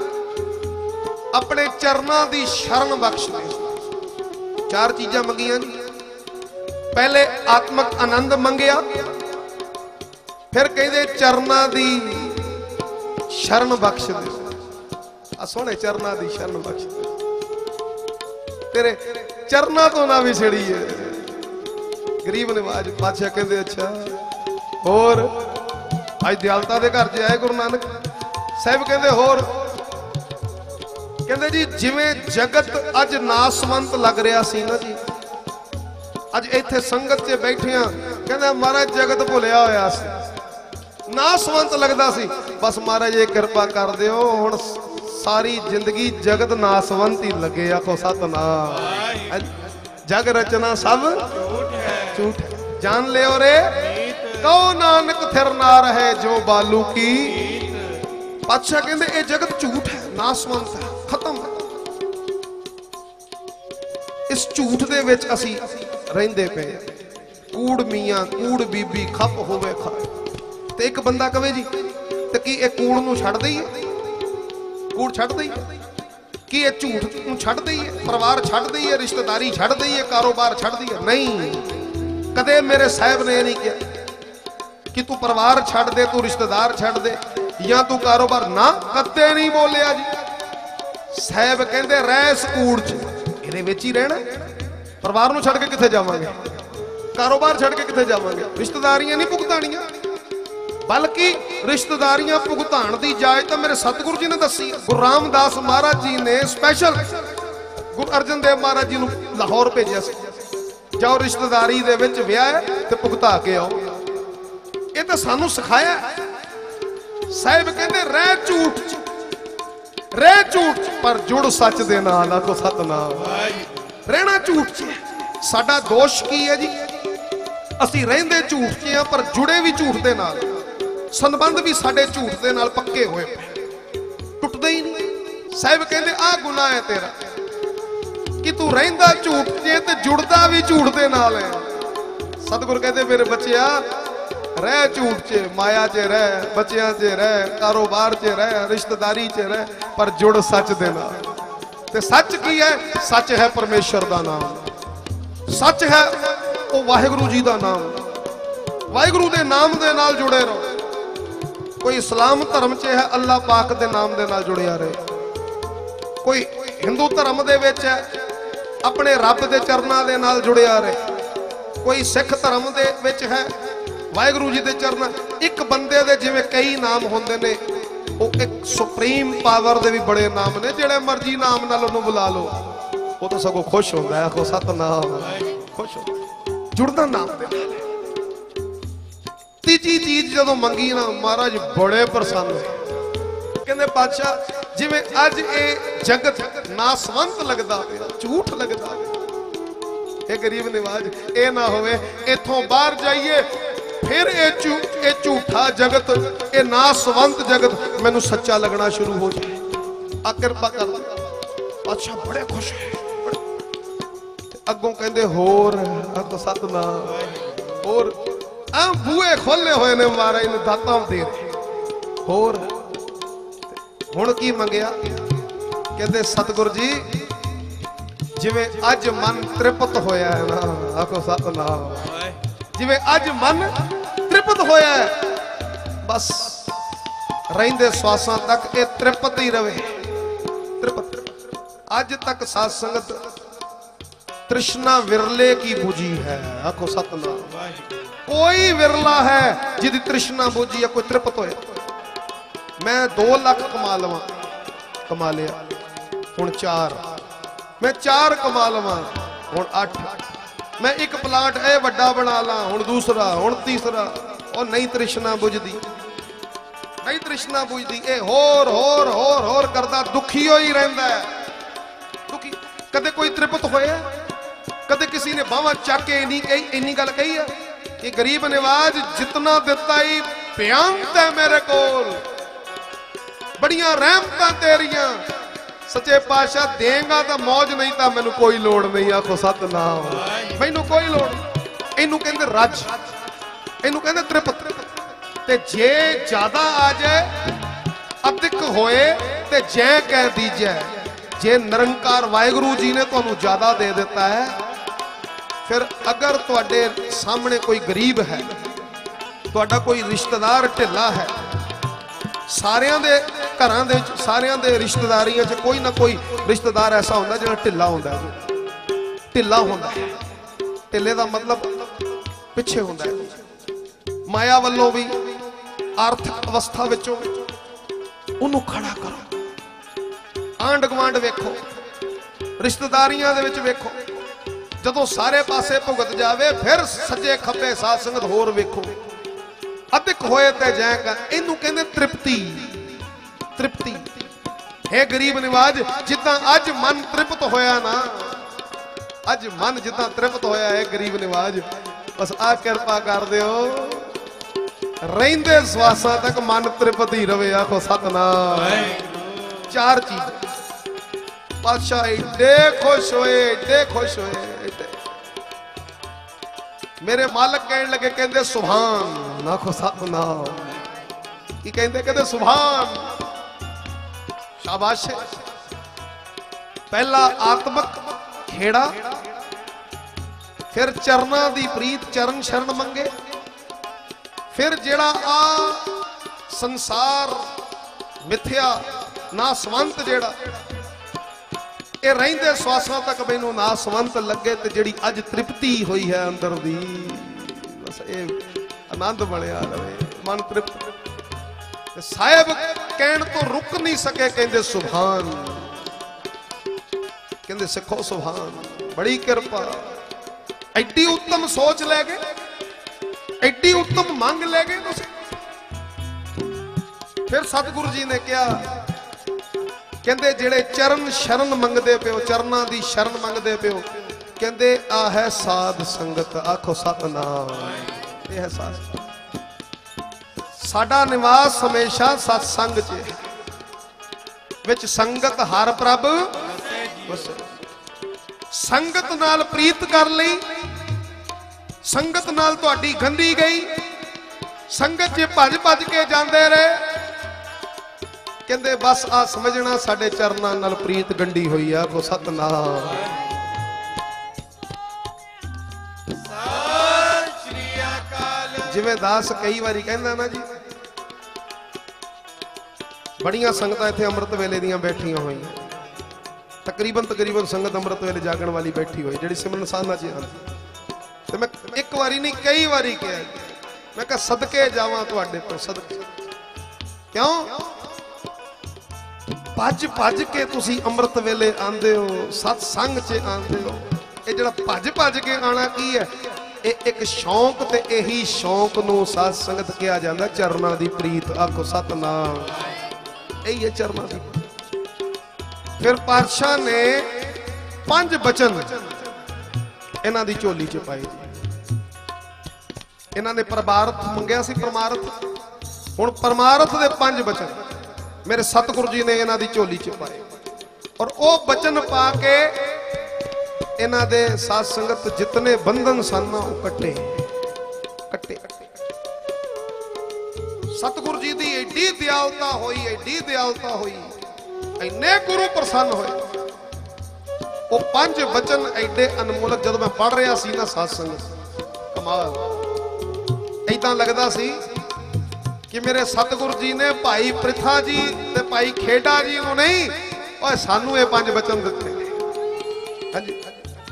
अपने चरना दी शरण बख्श दे। चार चीजां मंगियां जी, पहले आत्मक आनंद मंगिया, फिर कहते चरना दी शरण बख्श दे। आ सोहणे चरना दी शरण बख्श दे, तेरे चरना तो ना भी छड़ी है। गरीब निवाज पातशाह कहते अच्छा होर अज दयालता दे घर च आए गुरु नानक साहिब, कहते होर कहते जी जिवें जगत अज नासवंत लग रहा सी ना जी, अज इत्थे संगत च बैठिया, कहते महाराज जगत भुलिया होया सी, नासवंत लगदा सी, बस महाराज ये कृपा कर दिओ हुण सारी जिंदगी जगत नासवंत ही लगे। आखो सतनाम। जग रचना सब झूठ है, जान लियो रे कहो नानक थिर ना रहे जो बालू की। पातशाह कहंदे ये जगत झूठ है, नासवंत है, खत्म है। इस झूठ दे विच असी रहिंदे पे, कूड़ मियां कूड़ बीबी खप होवे खाए, ते एक बंदा कहे जी ते की ये कूड़ नूं छड्ड दईए, कूड़ छड्ड दईए, कि ये झूठ नूं छड्ड दईए, परिवार छड्ड दईए, रिश्तेदारी छड्ड दईए, कारोबार छड्ड दईए। नहीं, कदे मेरे साहिब ने नहीं कहा कि तू परिवार छड्ड दे, तू रिश्तेदार छड्ड दे, या तू कारोबार, ना कदे नहीं बोलिया जी। साहिब कहंदे रह इस कूड़ च, इहदे विच ही रहना, परिवार नूं छड्ड के कित्थे जावांगे, कारोबार छड्ड के कित्थे जावांगे, रिश्तेदारियां नहीं भुगताणियां। बल्कि रिश्तेदारियां भुगतान की इजाजत मेरे सतगुरु जी ने दसी। गुरु रामदास महाराज जी ने स्पैशल गुरु अर्जन देव महाराज जी को लाहौर भेजा से, जाओ रिश्तेदारी दे विच विआह ते भुगता के आओ। ये तो सानू सिखाया। साहिब कहते रह झूठ रह झूठ पर जुड़ सच दे नाल। आखो सतनाम। रहना झूठ च साडा दोष की है जी? असी रहिंदे झूठ च हां पर जुड़े भी झूठ दे नाल। संबंध भी साडे झूठ दे नाल पक्के होए, टुटदे ही नहीं। साहिब कहते आ गुनाह है तेरा कि तू रहिंदा झूठ च ते जुड़दा भी झूठ दे नाल है। सतगुरु कहते मेरे बच्चिया रह झूठ च, माया च रह, बच्चियां च रह, कारोबार च रह, रिश्तेदारी च रह, पर जुड़ सच दे नाल। ते सच की है? सच है परमेश्वर दा नाम, सच है वो वाहिगुरु जी दा नाम। वाहिगुरु दे नाम दे नाल जुड़े रहो। कोई इस्लाम धर्म च है अल्लाह पाक दे नाम दे नाल जुड़िया रहे। कोई हिंदू धर्म दे विच है अपने रब दे चरनां दे नाल जुड़िया रहे। कोई सिख धर्म दे विच है वाहिगुरु जी दे चरण। एक बंदे दे जिवें कई नाम होंदे ने, वो एक सुप्रीम पावर दे भी बड़े नाम ने। जिहड़े मर्जी नाम नाल उहनूं बुला लो वो तो सगों खुश होंदा है। आखो सतनाम। खुश होंदा जुड़दा नाम दे नाल। तीजी चीज जदों मंगी ना महाराज बड़े प्रसन्न होए। कहंदे बादशाह जिवें अज ये जगत नासवंत लगदा पिया, झूठ लगदा पिया, ये गरीब निवाज ये ना होवे इथों बाहर जाइए फिर ये झू ये झूठा जगत, ये नासवंत जगत मैनू सच्चा लगना शुरू हो जाए। आ किरपा कर। बादशाह बड़े खुश होए। अगों कहंदे होर। तो सतनाम। होर आ बूहे खोले हुए ने महाराज ने दातां दे रहे। होर हुण की मंगिया? कहंदे सतगुरु जी जिवें अज मन तृप्त होया है ना। आखो सतनाम। जिवें अज मन तृप्त होया है बस रहिंदे स्वासां तक ये तृप्त ही रवे। तृप्त अज तक साध संगत तृष्णा विरले की बुझी है। आखो सतनाम। कोई विरला है जिदी तृष्णा बुझी है, कोई तृप्त होया। मैं दो लाख कमा लवां, कमा लिया, हुण चार। मैं चार कमा लवां, हुण अठ। मैं एक प्लाट ए वड्डा बना ला, हुण दूसरा, हुण तीसरा। और नहीं तृष्णा बुझदी, नहीं तृष्णा बुझदी। ए होर होर होर होर करदा दुखी होई रहिंदा है। दुखी कदे कोई तृप्त होया? कदे किसी ने बावां चक के इन्नी कही इन्नी गल कही है कि गरीब निवाज जितना दिता ही बेअंत है मेरे कोल, बड़ियां रहमतां तेरियां। सच्चे पातशाह देंगा तो मौज, नहीं तो मैनू कोई लोड़ नहीं। आखो सतनाम। मैनू कोई लोड़। इनू कहंदे रज, इनू कहंदे तृप्त। ते जे ज्यादा आ जाए अधिक होए ते जै कह दीजै। जे निरंकार वाहिगुरु जी ने तुहानू ज्यादा दे दिता है, फिर अगर तुहाडे सामने कोई गरीब है, तुहाडा कोई रिश्तेदार ढिला है, सारियां दे घरां दे विच सारियां दे रिश्तेदारियां च कोई ना कोई रिश्तेदार ऐसा होंदा जिहड़ा ढिला होंदा है। ढिला होंदा है, ढिले दा मतलब पिछे होंदा है। माया वल्लों भी आर्थिक अवस्था विचों उहनूं खड़ा करो। आंड गवांड वेखो, रिश्तेदारियां दे विच वेखो। जदों सारे पासे भुगत जावे फिर सज्जे खब्बे साध संगत होर वेखो। अधिक होए ते जैका इनू कहंदे तृप्ति। तृप्ति है गरीब निवाज जिद्दां अज मन तृप्त होया ना, अज मन जिद्दां तृप्त होया है गरीब निवाज, बस आ किरपा कर दिओ रहिंदे स्वासां तक मन तृप्त ही रवे। आखो सतनाम। चार चीज पातशाह एडे खुश होए, एडे खुश होए। मेरे मालक कहने लगे, कहते सुभान। आखो सतनाम। की कहते कहते सुभान। शाबाश। पहला आत्मक खेड़ा, फिर चरना दी प्रीत, चरण शरण मंगे, फिर जेड़ा आ संसार मिथ्या नासवंत जेड़ा ये रहिंदे स्वासां तक मैनू नासवंत लगे, ते जेड़ी अज तृप्ति हुई है अंदर दी, बस ये आनंद बनया रहे। मन तृप्त। साहिब कहण तो रुक नहीं सके, कहंदे सुभान, कहंदे सिखो सुभान, बड़ी कृपा। एडी उत्तम सोच ले गए, एडी उत्तम मंग ले गए तुसीं। फिर सतगुरु जी ने कहा, कहंदे जेड़े चरण शरण मंगदे पिओ, चरनां दी शरण मंगदे पिओ, कहंदे आ है साध संगत, आखो सतनाम। यह है साध। साडा निवास हमेशा सत्संग च है, विच संगत हर प्रभ वसे। संगत नाल प्रीत कर लई, संगत नाल तुहाडी गंदी गई, संगत च भज भज के जांदे रहे, कहंदे बस आ समझना साडे चरनां नाल प्रीत गंढी होई आ, को सतनाम। जिवें दास कई बारी कहंदा ना जी, बड़ियां संगतां इत्थे अमृत वेले दियां बैठियां होईयां, तकरीबन तकरीबन संगत अमृत वेले जागण वाली बैठी हुई, जिहड़ी सिमरन साधना च आंदी। ते मैं एक बारी नहीं कई बारी कहा, मैं कहा सदके जावां तुहाडे तो, सदके। क्यों? भज भज के तुसीं अमृत वेले आंदे हो, सत्संग च आंदे हो। ये जिहड़ा भज भज के आना की है, ਇਹ ਇੱਕ ਸ਼ੌਂਕ, ਤੇ ਇਹੀ ਸ਼ੌਂਕ ਨੂੰ ਸਾਧ ਸੰਗਤ ਕਿਹਾ ਜਾਂਦਾ, ਚਰਨਾਂ ਦੀ ਪ੍ਰੀਤ। ਆਖੋ ਸਤਨਾਮ। ਇਹ ਹੈ ਚਰਨਾਂ ਦੀ। ਫਿਰ ਪਾਤਸ਼ਾਹ ਨੇ ਪੰਜ ਬਚਨ ਇਹਨਾਂ ਦੀ ਝੋਲੀ ਚ ਪਾਏ ਜੀ। ਇਹਨਾਂ ਨੇ ਪਰਮਾਰਥ ਮੰਗਿਆ ਸੀ, ਪਰਮਾਰਥ। ਹੁਣ ਪਰਮਾਰਥ ਦੇ ਪੰਜ ਬਚਨ ਮੇਰੇ ਸਤਿਗੁਰੂ ਜੀ ਨੇ ਇਹਨਾਂ ਦੀ ਝੋਲੀ ਚ ਪਾਏ, ਔਰ ਉਹ ਬਚਨ ਪਾ ਕੇ इन्हां दे साध संगत जितने बंधन सन वो कट्टे कट्टे। सतगुरु जी दी एडी दयालता होई, एडी दयालता होई, इन्ने गुरु प्रसन्न होए। वो पंज वचन एडे अनमोलक, जब मैं पढ़ रहा सी ना साध संगत, कमाल। ऐदां लगदा सी कि मेरे सतगुरु जी ने भाई प्रिथा जी ते भाई खेड़ा जी नूं नहीं, ओए सानू ये पंज वचन दिते। हाँ जी,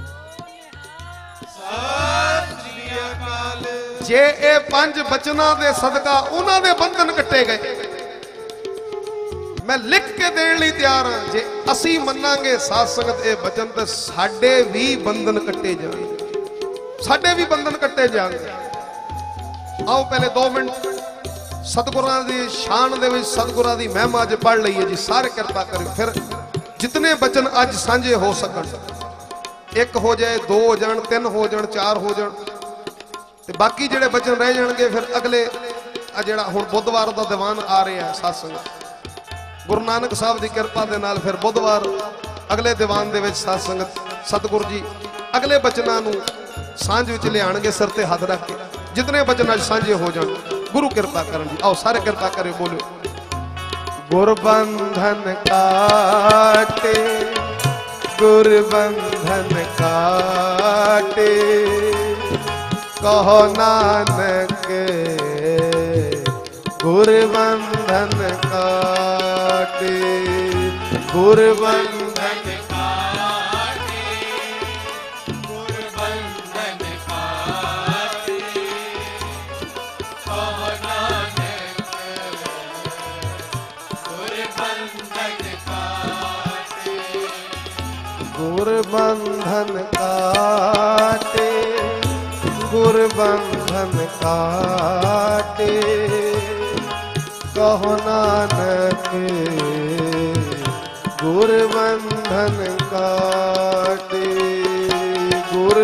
जे ये पंज बचना दे सदका उन्हां दे बंधन कट्टे गए, मैं लिख के देण लई तैयार हां। जे असी मन्नांगे साध संगत ये बचन, ते साडे भी बंधन कट्टे जाणगे, साडे भी बंधन कट्टे जाणगे। आओ पहले दो मिनट सतगुरां दी शान दे विच, सतगुरां दी महिमा अज पढ़ लईए जी, सारे किरपा करियो। फिर जितने बचन अज साझे हो सकन, एक हो जाए, दो हो जाण, तीन हो जाण, चार हो जाण, ते बाकी जिहड़े बचन रह जाणगे फिर अगले आ जिहड़ा हुण बुधवार दा दीवान आ रहा है सत्संग, गुरु नानक साहब दी किरपा दे नाल फिर बुधवार अगले दीवान दे विच साध संगत सतगुरु जी अगले बचनां नूं सांझ विच लियाणगे, सिर ते हथ रख के। जितने बचन अज सांझे हो जाण, गुरु किरपा करन जी। आओ सारे किरपा करियो, बोलो। गुरबंधन काटे, गुरबंधन काटे, कहो नानक गुरबंधन काटे, गुरबंधन काटे, गुरबंधन काटे, कहो नानक गुरबंधन काटे, गुरबंधन काटे, गुरबंधन काटे, कहो नानक गुरबंधन काटे, गुर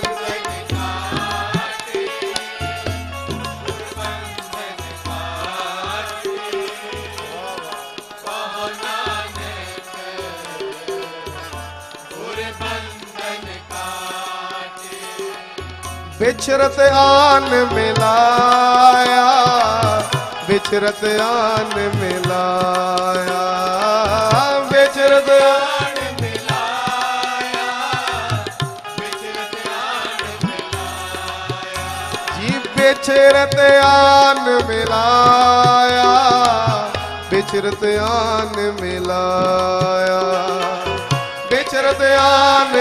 बिछरत आन मिलाया, बिछरत आन मिलाया, बिछरत आन मिलाया, बिछरत आन मिलाया, जी बिछरत आन मिलाया, बिछरत आन मिलाया, बिछरत आन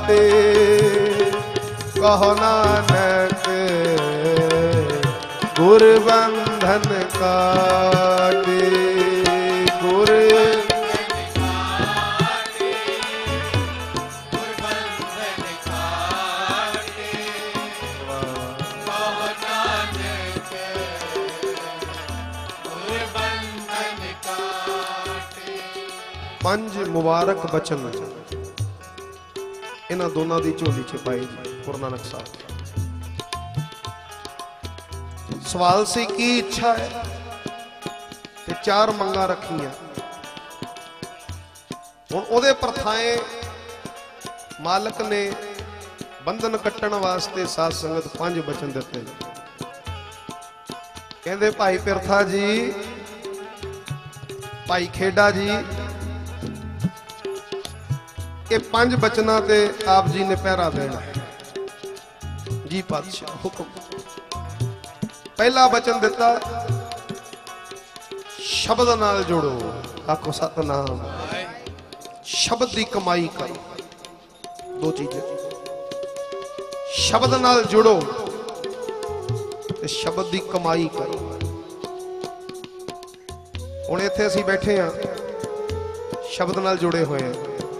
काटे कहो नानक गुर बंधन काटे गुर पंज मुबारक बचन इन्हां दोनों की झोली च पाए जी गुरु नानक साहब। सवाल सी की इच्छा है ते चार मंगा रखियां हुण ओदे प्रथाएं मालक ने बंधन कट्टण वास्ते साध संगत पंज बचन दिते कहंदे भाई पिरथा जी भाई खेड़ा जी ये पांच बचना ते आप जी ने पहरा देना जी पातशाह हुक्म। पहला बचन दिता शब्द नाल जोड़ो आखो सतनाम शब्द की कमाई करो दो चीजें शब्द नाल जुड़ो ते शब्द की कमाई करो। हुण इत्थे असीं बैठे हाँ शब्द नाल जुड़े हुए हैं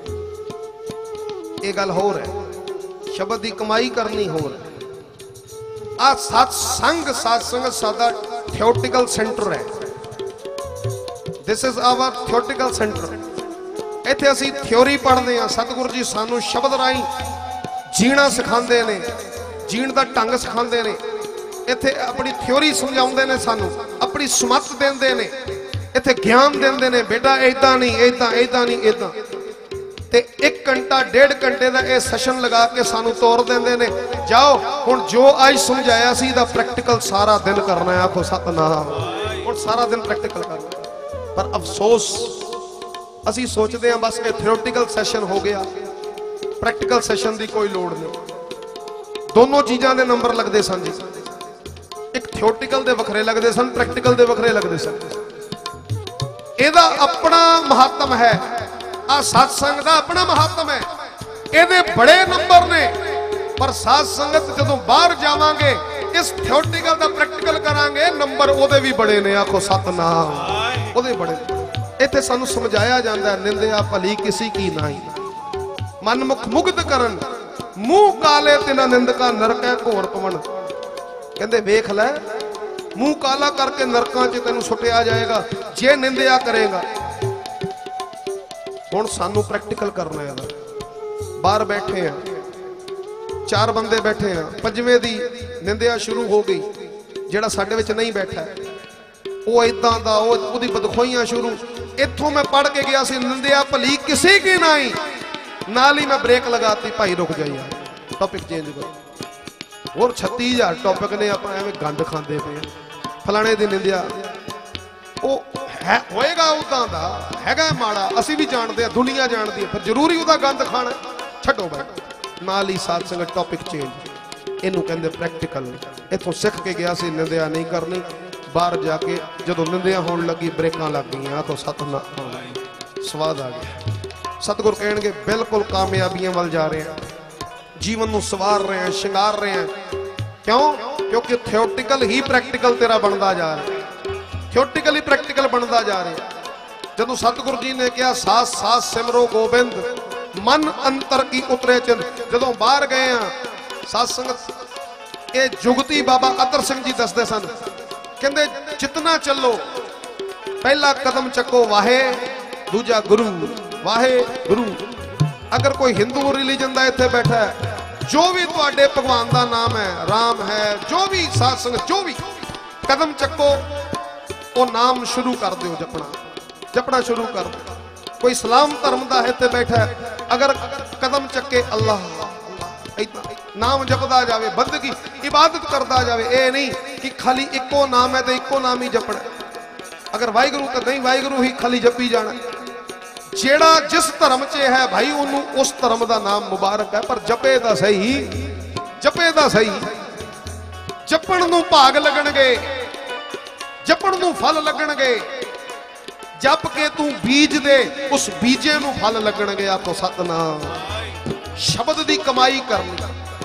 ये गल होर है शब्द की कमाई करनी होर है। आ सत्संग सत्संग सादा थियोटिकल सेंटर है this is our theoretical center इत्थे असीं थ्योरी पढ़ते हैं सतगुरु जी सानू शब्द राही जीना सिखाते ने जीण दा ढंग सिखाते ने इत्थे अपनी थ्योरी समझाउंदे ने सानू अपनी सुमत देंदे ने इत्थे ज्ञान देंदे ने बेटा इदां नहीं इदां इदां नहीं इदां ते एक घंटा डेढ़ घंटे का यह सेशन लगा के सानू तोड़ देंदे ने जाओ हुण जो आज समझाया सी दा प्रैक्टिकल सारा दिन करना है आखो सतनाम हुण सारा दिन प्रैक्टिकल करना। पर अफसोस असी सोचते हैं बस ये थियोरिटिकल सेशन हो गया प्रैक्टिकल सेशन की कोई लोड़ नहीं दोनों चीज़ों के नंबर लगते सन जी एक थियोरिटिकल के वखरे लगते सन प्रैक्टिकल के वखरे लगते सन ਇਹਦਾ अपना महत्व है आ सत्संग का अपना महत्व है ਇਹਦੇ बड़े नंबर ने पर साध संगत जदों बाहर जावांगे इस थियोरिटिकल का प्रैक्टिकल करांगे नंबर ਉਹਦੇ भी बड़े ने आखो सतनाम ਉਹਦੇ बड़े इत्थे सानू समझाया जाता है निंदिया भली किसी की नहीं मन मुख मुग्ध करन मुंह काले तिना निंदका नरकै घोर पवन कहंदे वेख लै मुंह काला करके नरकां च तैनूं सुटिया जाएगा जे निंदिया करेगा। हुण सानू प्रैक्टिकल करना है बाहर बैठे हैं चार बंदे बैठे हैं पंजवें दी निंदिया शुरू हो गई जिहड़ा साडे विच नहीं बैठा वो इदां दा ओहदी बदखोइयां शुरू इत्थों मैं पढ़ के गया सी निंदिया भली किसी की नहीं नाल ही मैं ब्रेक लगाती भाई रुक जाइए टॉपिक चेंज करो और छत्तीस हजार टॉपिक ने आप एवं गंद खाते पे फलाने की निंदिया वो है होएगा उदा दा हैगा माड़ा असी भी जानते हैं दुनिया जानती है फिर जरूरी उदा गंद खाना छड्डो भाई नाल ही साध संगत टॉपिक चेंज इनू कहते प्रैक्टिकल इतों सीख के गया सी निंदिया नहीं करनी बाहर जाके जदों निंदिया होने लगी ब्रेकां लग गई तो सतनाम स्वाद आ गया सतगुर कहेंगे बिल्कुल कामयाबियां वाल जा रहे हैं जीवन को सवार रहे हैं श्रृंगार रहे हैं क्यों क्योंकि थियोटिकल ही प्रैक्टिकल तेरा बनता जा रहा है थियोटिकल ही प्रैक्टिकल बनता जा रहा है। जदों सतगुरु जी ने कहा सास सास सिमरो गोबिंद मन अंतर की उतरे चिंद जदों बाहर गए हैं साध संगत ये जुगती बाबा अतर सिंह जी दसदे सन कहंदे जितना चलो पहला कदम चको वाहे दूजा गुरु वाहे गुरु। अगर कोई हिंदू रिलीजन का इत्थे बैठा है जो भी तुहाडे भगवान का नाम है राम है जो भी साध संगत जो भी कदम चको वो नाम शुरू कर दो जपना जपना शुरू कर दो। कोई इस्लाम धर्म का इत्थे बैठा है अगर कदम चके अल्लाह नाम जपदा जावे बंदगी इबादत करता जावे ये नहीं कि खाली इको नाम है तो इको नाम ही जपना अगर वाहिगुरू तो नहीं वाहिगुरू ही खाली जपी जाना जेड़ा जिस धर्म च है भाई उन्होंने उस धर्म का नाम मुबारक है पर जपे दा सही जपे दा सही जपण नूं भाग लगणगे जपण नूं फल लगणगे जप के तू बीज दे उस बीजे नूं फल लगणगे आखो सतनाम शब्द दी कमाई करनी।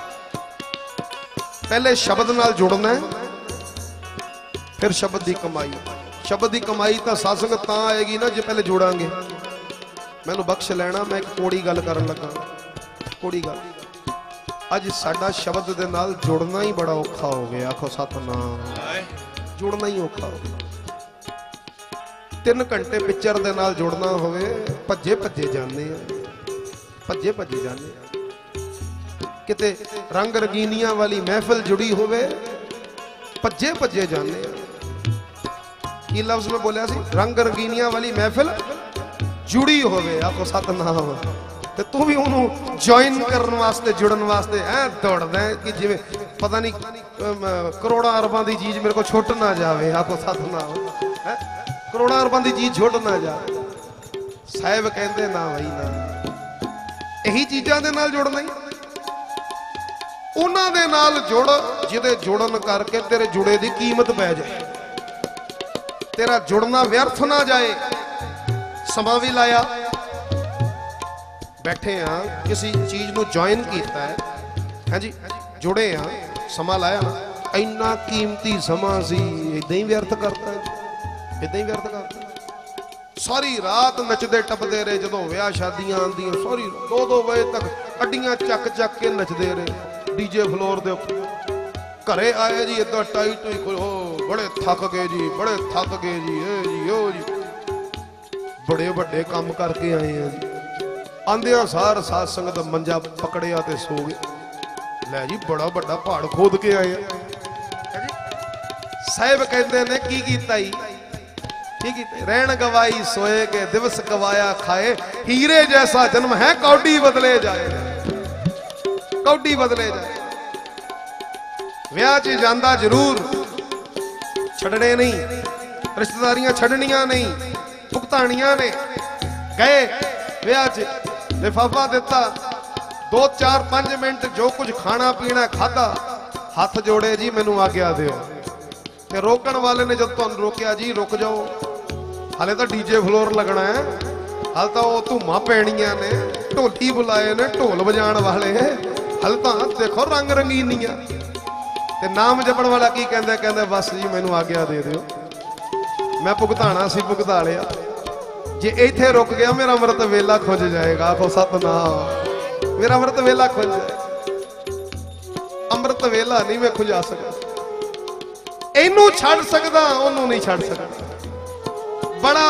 पहले शब्द नाल जुड़ना है, फिर शब्द दी कमाई। शब्द दी कमाई तो सत्संग तां आएगी ना जे पहले जुड़ांगे। मैनू बख्श लेना, मैं एक कोड़ी गल करन लगा। कोड़ी गल अज साडा शब्द दे नाल जुड़ना ही बड़ा औखा हो गया। आखो सतनाम, जुड़ना ही औखा हो गया। तीन घंटे पिक्चर दे नाल जुड़ना होवे, भज्जे भज्जे जाने, भज्जे भज्जे जाने। किते रंग रंगीनियां वाली महफिल जुड़ी होवे, भज्जे भज्जे जाने। की लफ्ज में बोलिया सी, रंग रंगीनियां वाली महफिल जुड़ी होवे। आखो सतनाम। ते तू भी उन्होंने ज्वाइन करने वास्ते, जुड़न वास्ते ऐ दौड़दा है कि जिवें पता नहीं करोड़ां अरबां दी चीज मेरे को छुट ना जावे। आखो सतनाम। है करोड़ां अरबां दी चीज छुट ना जावे। साहिब कहंदे ना भाई ना, यही चीज़ां दे नाल जुड़ना ही। उन्हां दे नाल जुड़ जिहदे जुड़न करके तेरे जुड़े दी कीमत पै जाए, तेरा जुड़ना व्यर्थ ना जाए। समा भी लाया, बैठे हाँ किसी चीज नू ज्वाइन किया है, हाँ जी जुड़े हाँ, समा लाया ना, इन्ना कीमती समा सी इदां ही व्यर्थ करता है, इदां ही व्यर्थ करता। सारी रात नचदे टपदे रहे, जदों विआह शादियां आंदियां सारी दो दो बजे तक अड्डियां चक चक के नचदे रहे डीजे फ्लोर दे उपर। घरे आए जी इदा टाइट हो, बड़े थक गए जी, बड़े थक गए जी, ए जी ओ जी, बड़े वड्डे काम करके आए हैं जी। आंदिया सार साध संगत मंजा पकड़िया ते सो गए। लै जी बड़ा बड़ा पहाड़ खोद के आए। साहिब कहते ने की कीता ही, की कीता? रहन गवाई सोए के दिवस गवाया खाए, हीरे जैसा जन्म है कौडी बदले जाए, कौडी बदले जाए। विआह च जांदा जरूर, छड़ने नहीं, रिश्तेदारियां छड़नियां नहीं, भुगतानियां ने। गए विआह च लिफाफा दिता, दो चार पांच मिनट जो कुछ खाना पीना खादा, हाथ जोड़े जी मैनू आग्या दिओ। ते रोकण वाले ने जब तुहानू रोकिया जी रुक जाओ, हाले तो डीजे फ्लोर लगना है, हाल तो धूमा पैणियां ने, ढोली बुलाए ने ढोल बजाण वाले, हाल तो देखो रंग रंगीनियां। ते नाम जपण वाला की कहंदा, कहंदा बस जी मैनू आग्या दे दिओ, मैं भुगताना सी भुगता लिया। जे इत्थे रुक गया मेरा अमृत वेला खुज जाएगा। आखो सतनाम, मेरा अमृत वेला खुज जाए। अमृत वेला नहीं मैं खुजा सकता, इनू छड़ सकदा, ओनू नहीं छड़ सकदा। बड़ा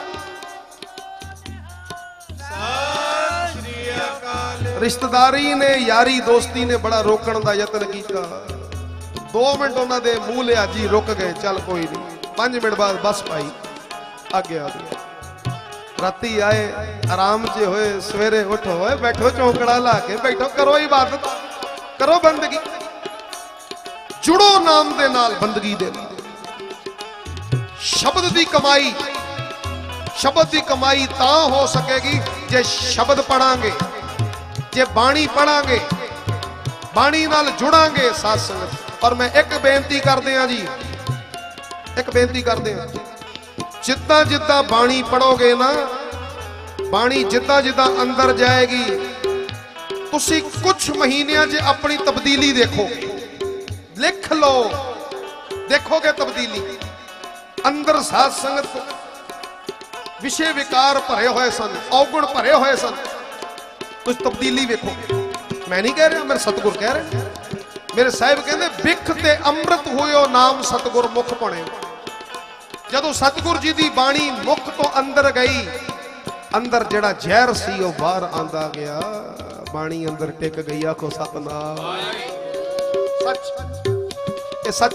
रिश्तेदारी ने, यारी दोस्ती ने बड़ा रोकण दा यतन किया। दो मिनट उन्हां दे मूंह लिया जी, रुक गए, चल कोई नहीं। पांच मिनट बाद बस पाई आगे आ गया। राती आए आराम च होए, सवेरे उठो होए, बैठो चौंकड़ा ला के बैठो, करो इबादत, करो बंदगी, जुड़ो नाम दे नाल, बंदगी दे नाल। शब्द दी कमाई, शब्द दी कमाई तां हो सकेगी जे शब्द पढ़ांगे, जे बाणी पढ़ांगे, बाणी नाल जुड़ांगे साध संगत। और मैं एक बेनती करदे हां जी, एक बेनती करदे हां, जिद्दां जिद्दां बाणी पढ़ोगे ना, बाणी जिद्दां जिद्दां अंदर जाएगी, तुसी कुछ महीनों च अपनी तब्दीली देखोगे। लिख लो, देखोगे तब्दीली। अंदर साध संगत विषय विकार भरे हुए सन, अवगुण भरे हुए सन, कुछ तब्दीली देखोगे। मैं नहीं कह रहा, मेरे सतगुर कह रहे। मेरे साहिब कहते बिख ते अमृत होयो नाम सतगुर मुख बने। जदों सतगुर जी की बाणी मुख तो अंदर गई, अंदर जड़ा जहर सी वो बाहर आंदा गया, बाणी अंदर टिक गई। आखो सतनाम, सच ये सच।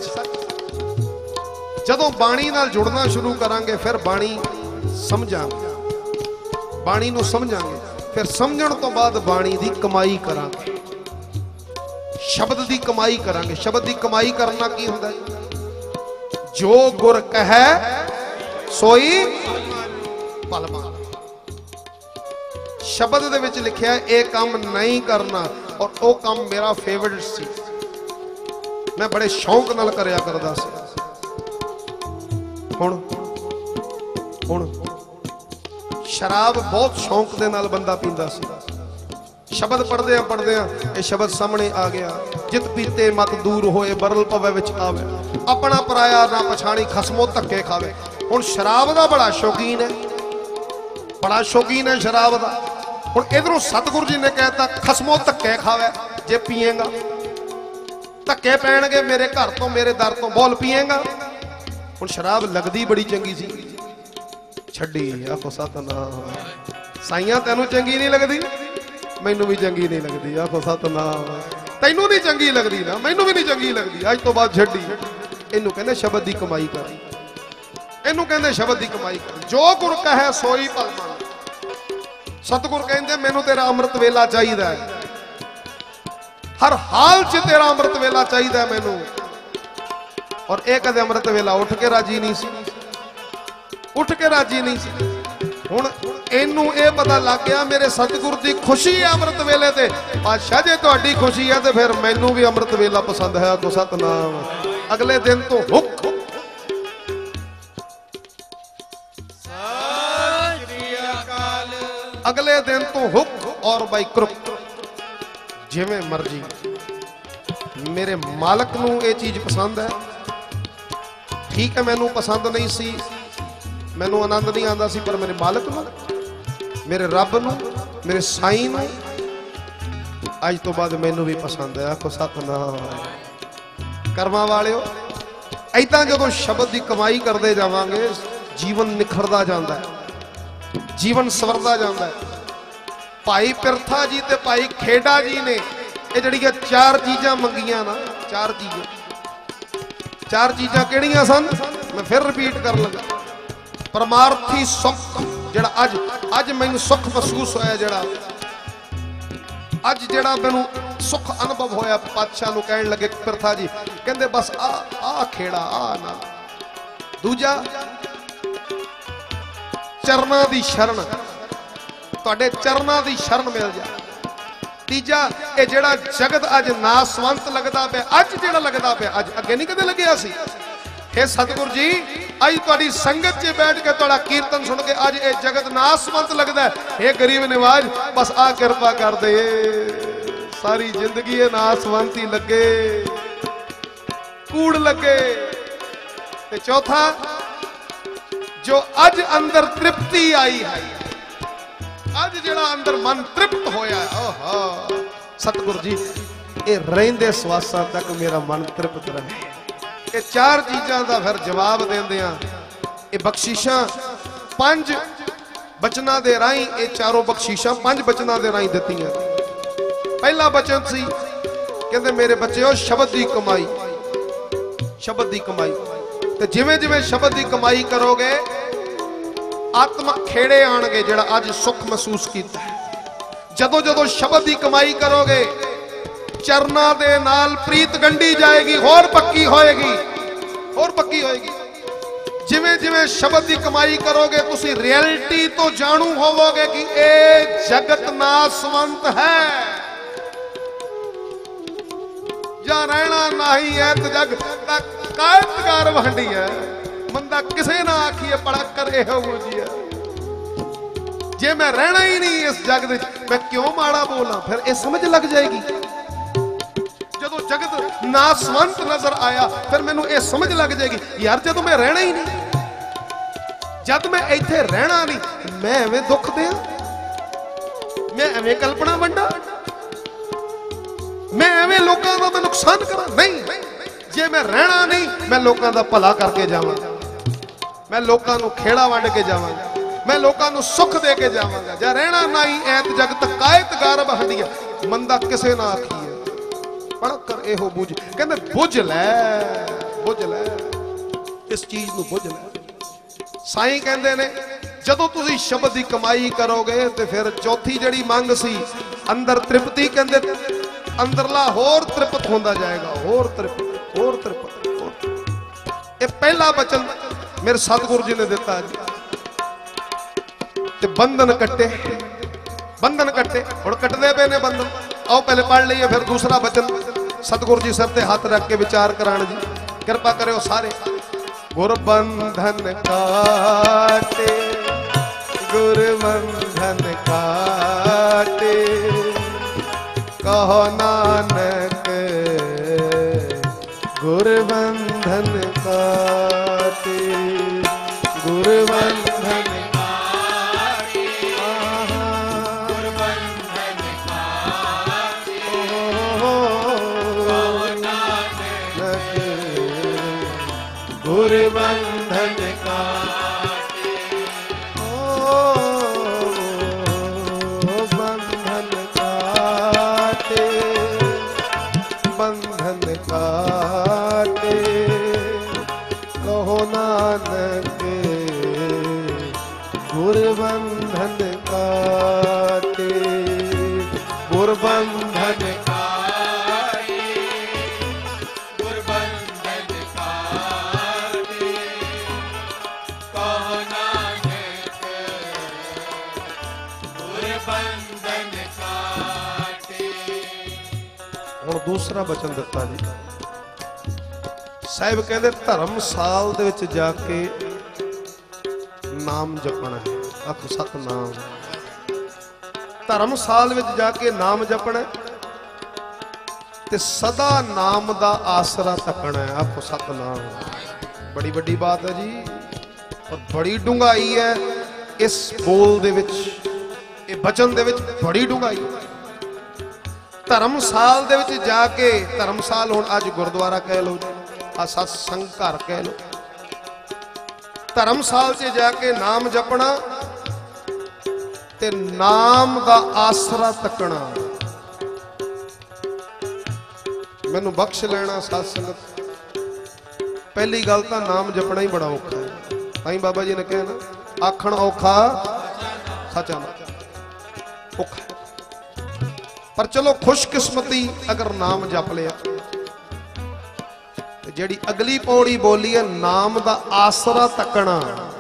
जदों बाणी नाल जुड़ना शुरू करांगे, फिर बाणी समझांगे, बाणी नूं समझांगे, फिर समझण तो बाद बाणी दी कमाई करांगे, शब्द दी कमाई करांगे। शब्द दी कमाई करना की हुंदा है? जो गुर कहे सोई पल मान। शब्द दे विच लिखिया ये काम नहीं करना, और वो काम मेरा फेवरेट सी, मैं बड़े शौक नाल करया करदा सी। हुण हुण शराब बहुत शौक दे नाल बंदा पींदा सी, शब्द पढ़दे पढ़दे ये शब्द सामने आ गया, जित पीते मत दूर होए बरल पवे विच आवे, अपना पराया ना पछाणी खसमो धक्के खावे। हुण शराब दा बड़ा शौकीन है, बड़ा शौकीन है शराब दा। हुण इधरों सतगुरु जी ने कहता खसमो धक्के खावे, जे पीएगा धक्के पैणगे मेरे घर तो मेरे दर तो, बोल पीएगा। हुण शराब लगदी बड़ी चंगी सी, छड्डी आखो सतनाम। साइयां तैनूं चंगी नहीं लगदी, मैनू भी चंगी नहीं लगती, आखो सतनाम। तैनू नहीं चंगी लगती ना, मैनू भी नहीं चंगी लगती, अज तो बाद छड्डी। इनू कहंदे शब्द की कमाई कर, इनू कहंदे शब्द की कमाई कर। जो गुर कहे सोई भल मन। सतगुर कहंदे मैनू तेरा अमृत वेला चाहिदा है, हर हाल च तेरा अमृत वेला चाहिदा है मैनू। और एक कदे अमृत वेला उठ के राजी नहीं सी, उठ के राजी नहीं सी। हुण इनू ये पता लग गया मेरे सतगुर की खुशी है अमृत वेले ते, पातशाह जे तुहाडी खुशी है तो फिर मैनू भी अमृत वेला पसंद है। तो सतनाम। अगले दिन तो हुक, अगले दिन तो हुक और बाई क्रुक, जिवें मर्जी। मेरे मालक नू ये चीज पसंद है, ठीक है मैनू पसंद नहीं सी, मैनू आनंद नहीं आता सी, पर मेरे मालक नू, मेरे रब नू, मेरे साईं नू अज तो बाद मैनू भी पसंद है। आखो सतनाम। कर्मा वालिओ ऐदां जदों शब्द की कमाई करते जावांगे जीवन निखरदा जांदा है, जीवन सवरदा जांदा है। भाई पिरथा जी ते भाई खेड़ा जी ने ये जड़ियां चार चीज़ां मंगियां ना, चार चीज़ां, चार चीज़ां किहड़ियां सन मैं फिर रिपीट कर लगा। परमार्थी सुख जिहड़ा अज अज मैनूं सुख महसूस होया, जिहड़ा अज जिहड़ा मैनूं सुख अनुभव होया, पातशाह नूं कहण लगे पिरथा जी कहंदे बस आ आ खेड़ा आ ना। दूजा चरना दी शरण, तुहाडे चरना दी शरण मिल जा। तीजा ये जिहड़ा जगत अज नासवंत लगदा पिया, अज जिहड़ा लगदा पिया अज अगे नहीं कदे लग्या सी। हे सतगुरु जी अज तुहाडी संगत च बैठ के तुहाडा कीर्तन सुन के अज ये जगत नासवंत लगदा है। हे गरीब निवाज बस आ कृपा कर दे, सारी जिंदगी ये नासवंत ही लगे, कूड़ लगे। ते चौथा जो अज अंदर तृप्ति आई है, अज जिहड़ा अंदर मन तृप्त होया है, ओहो सतगुरु जी ये रहिंदे सवासां तक मेरा मन तृप्त रहे। ये चार चीज़ां दा फिर जवाब देंदियां ये बख्शिशां पंज बचनां दे राहीं, ये चारों बख्शिशां पंज बचनां दे राहीं दित्तियां। पहला बचन सी कहंदे मेरे बच्चेओ शब्द दी कमाई, शब्द दी कमाई। ते जिवें जिवें शब्द दी कमाई करोगे आत्मक खेड़े आणगे, जिहड़ा अज सुख महसूस कीता है। जदों जदों शब्द की कमाई करोगे चरना दे नाल प्रीत गंढी जाएगी, होर पक्की होएगी, होर पक्की होएगी। जिवें जिवें शब्द की कमाई करोगे तुसी रियलिटी तो जानू होवोगे कि ए जगत नासवंत है, जा रहना नहीं है तो जग कायतगार वंडी है। बंदा किसे ना आखिए पड़ा कर जी है, जे मैं रहना ही नहीं इस जग दे मैं क्यों माड़ा बोला, फिर ये समझ लग जाएगी। जदों जगत नासवंत नजर आया फिर मैनू ये समझ लग जाएगी यार जदों मैं रहना ही नहीं, जब मैं इत्थे रहना नहीं मैं एवें दुख दिया, मैं एवें कल्पना वंडा, मैं एवें लोगों का मैं नुकसान करा। नहीं, जे मैं रहना नहीं मैं लोगों का भला करके जावांगा, मैं लोगों को खेड़ा वंड के जावांगा, मैं लोगों को सुख दे के जावांगा। जे रहना नहीं ऐत जगत कायत गारब हंडिया, मंदा किसे ना आखी है पढ़ कर एहो बुझ। कहंदे बुझ लै, बुझ लै, इस चीज नूं बुझ लै। साईं कहंदे ने जदों तुसीं शब्द की कमाई करोगे तो फिर चौथी जड़ी मंग सी अंदर तृप्ति, कहंदे अंदरला होर तृप्त होंदा जाएगा, होर तृप्त, होर तृप्त, होर। ये पहला वचन मेरे सतगुरु जी ने दिता जी। ते बंधन कट्टे, बंधन कट्टे, हुण कटदे पे ने बंधन। आओ पहले पढ़ लीए फिर दूसरा वचन सतगुरु जी सिर ते हाथ रख के विचार कराण जी। कृपा करो सारे। गुर बंधन काटे, गुर बंधन काटे, कहो नानक गुरबंधन काटे, गुरबंधन काटे, गुरबंधन काटे, कहो नानक गुरबंधन काटे, बंधन काटे, बंधन काटे, कहो नानक गुरबंधन काटे, गुरबंधन काटे, गुरबंधन काटे, कहो नानक गुरबंधन काटे। ਹੁਣ ਦੂਸਰਾ ਬਚਨ ਦਿੱਤਾ ਜੀ ਸਾਹਿਬ ਕਹਿੰਦੇ ਧਰਮਸਾਲ ਦੇ ਵਿੱਚ ਜਾ ਕੇ ਨਾਮ ਜਪਣਾ ਹੈ। ਆਖੋ ਸਤਨਾਮ। ਧਰਮਸਾਲ ਵਿੱਚ ਜਾ ਕੇ ਨਾਮ ਜਪਣਾ ਤੇ ਸਦਾ ਨਾਮ ਦਾ ਆਸਰਾ ਤੱਕਣਾ ਹੈ। ਆਖੋ ਸਤਨਾਮ। ਬੜੀ ਵੱਡੀ ਬਾਤ ਹੈ ਜੀ ਔਰ ਬੜੀ ਡੂੰਘਾਈ ਹੈ ਇਸ ਬੋਲ ਦੇ ਵਿੱਚ, ਇਹ ਬਚਨ ਦੇ ਵਿੱਚ ਬੜੀ ਡੂੰਘਾਈ ਹੈ। ਧਰਮਸਾਲ ਦੇ ਵਿੱਚ ਜਾ ਕੇ, ਧਰਮਸਾਲ ਹੁਣ ਅੱਜ ਗੁਰਦੁਆਰਾ ਕਹਿ ਲਓ, ਆ ਸਤਸੰਗ ਘਰ ਕਹਿ ਲਓ, ਧਰਮਸਾਲ 'ਚ ਜਾ ਕੇ ਨਾਮ ਜਪਣਾ ਤੇ ਨਾਮ ਦਾ ਆਸਰਾ ਤੱਕਣਾ। ਮੈਨੂੰ ਬਖਸ਼ ਲੈਣਾ ਸਾਧ ਸੰਗਤ, ਪਹਿਲੀ ਗੱਲ ਤਾਂ ਨਾਮ ਜਪਣਾ ਹੀ ਬੜਾ ਔਖਾ ਹੈ। ਤਾਂ ਹੀ ਬਾਬਾ ਜੀ ਨੇ ਕਿਹਾ ਨਾ, ਆਖਣ ਔਖਾ ਸੱਚਾ ਨਾ ਔਖਾ। पर चलो खुशकिस्मती अगर नाम जप लिया तो जेड़ी अगली पौड़ी बोली है नाम दा आसरा तकना,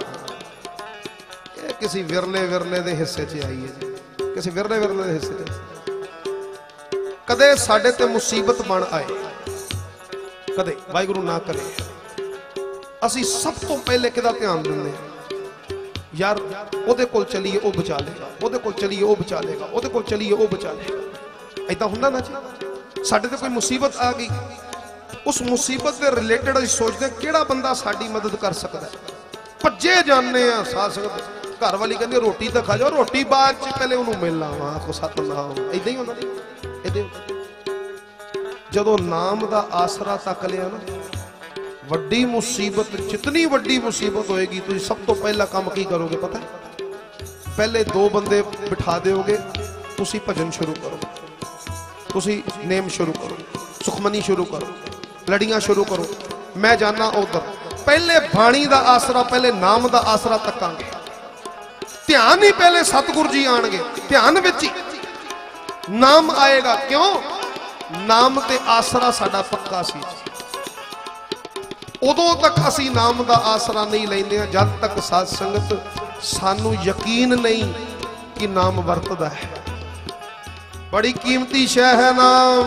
ये किसी विरले विरले दे हिस्से च आई है जी, किसी विरले विरले दे हिस्से च। कदे साडे ते मुसीबत बन आए, कदे वाहिगुरू ना करे, असी सब तो पहले किदा ध्यान दिंदे यार, ओदे कोल चलीए ओ बचा लेगा, ओदे कोल चलीए ओ बचा लेगा, ओदे कोल चलीए ओ बचा लेगा। ऐसा हुंदा ना जी, साडे ते कोई मुसीबत आ गई, उस मुसीबत के रिलेटेड असीं सोचते किहड़ा बंदा साडी मदद कर सकता है, भज्जे जाने आ। साध संगत घर वाली कहंदी रोटी तो खा जाओ, रोटी बाद च पहले उन्होंने मिलना वा। आखो सतनाम। ऐदा ही हुंदा जी, ऐदा ही। जदों नाम दा आसरा तक लिया ना, वड्डी मुसीबत, जितनी वड्डी मुसीबत होएगी, तुसीं सब तो पहला काम की करोगे पता है? पहले दो बंदे बिठा दोगे, तुसीं भजन शुरू करो, तुसीं नेम शुरू करो, सुखमनी शुरू करो, लड़ियां शुरू करो। मैं जाना उधर, पहले बाणी दा आसरा, पहले नाम दा आसरा तकांगे। ध्यान ही पहले सतगुरु जी आणगे, ध्यान विच ही नाम आएगा। क्यों? नाम ते आसरा साडा पक्का सी। उदों तक असी नाम दा आसरा नहीं लेंदे जब तक साध संगत सानू यकीन नहीं कि नाम वरतदा है। बड़ी कीमती शै है नाम,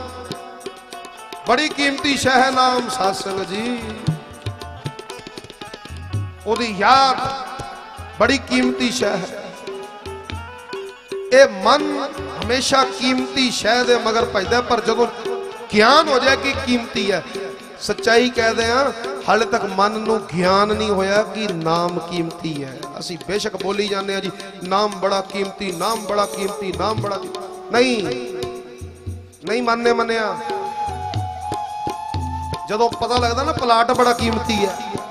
बड़ी कीमती शै है नाम साध संगत जी। ओदी याद बड़ी कीमती शै है। ए मन हमेशा कीमती शै दे मगर भजदा, पर जदों ज्ञान हो जाए कि कीमती है, सच्चाई कहते हैं हाले तक मन नूं ज्ञान नहीं होया कि नाम कीमती है। असी बेशक बोली जाने जी नाम बड़ा कीमती, नाम बड़ा कीमती, नाम बड़ा कीमती। नहीं नहीं मानने मनिया। जदों पता लगता ना प्लाट बड़ा कीमती है,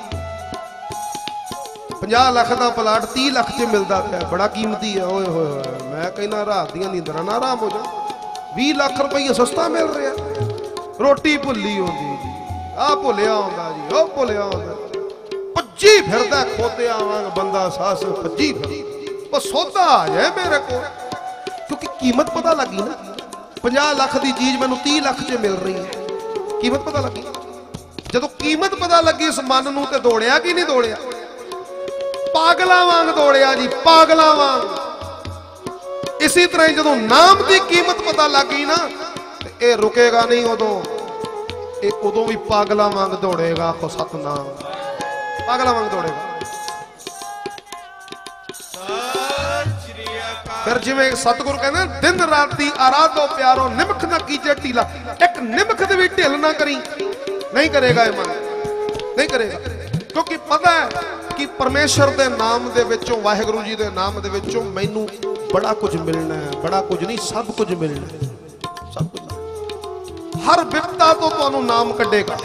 पचास लाख का प्लाट तीस लाख च मिलता है, बड़ा कीमती है। ओए होए मैं कहना रात दियां नींदरां ना आराम हो जाए। बीस लाख रुपया सस्ता मिल रहा, रोटी भुली होंदी जी, आ भुलिया होंदा जी, ओ भुलिया होंदा, भज्जी फिरदा खोतिया वांग बंदा सास भज्जी फिर वो सौदा आ जाए मेरे को, क्योंकि कीमत पता लगी ना। पचास लाख की चीज मैनू तीस लाख च मिल रही है, कीमत पता लगी। जदों कीमत पता लगी इस मन नूं ते दौड़िया कि नहीं दौड़िया? पागला वांग दौड़िया जी, पागला वांग। इसी तरह जदों नाम की कीमत पता लगी ना, ये रुकेगा नहीं, उदों ये उदों भी पागला वांग दौड़ेगा। आखो सतनाम। पागला वांग दौड़ेगा। सत श्री अकाल। फिर जिवें सतगुरु कहंदे दिन राती आराधो प्यारो निमख ना कीजे ढीला। एक निमख दे भी ढिल ना करी, नहीं करेगा ये मन, नहीं करेगा, क्योंकि पता है कि परमेश्वर दे नाम दे विचों, वाहिगुरु जी दे नाम दे विचों मैनू बड़ा कुछ मिलना है। बड़ा कुछ नहीं, सब कुछ मिलना है, सब कुछ। हर विपता तो तुहानू नाम कढेगा,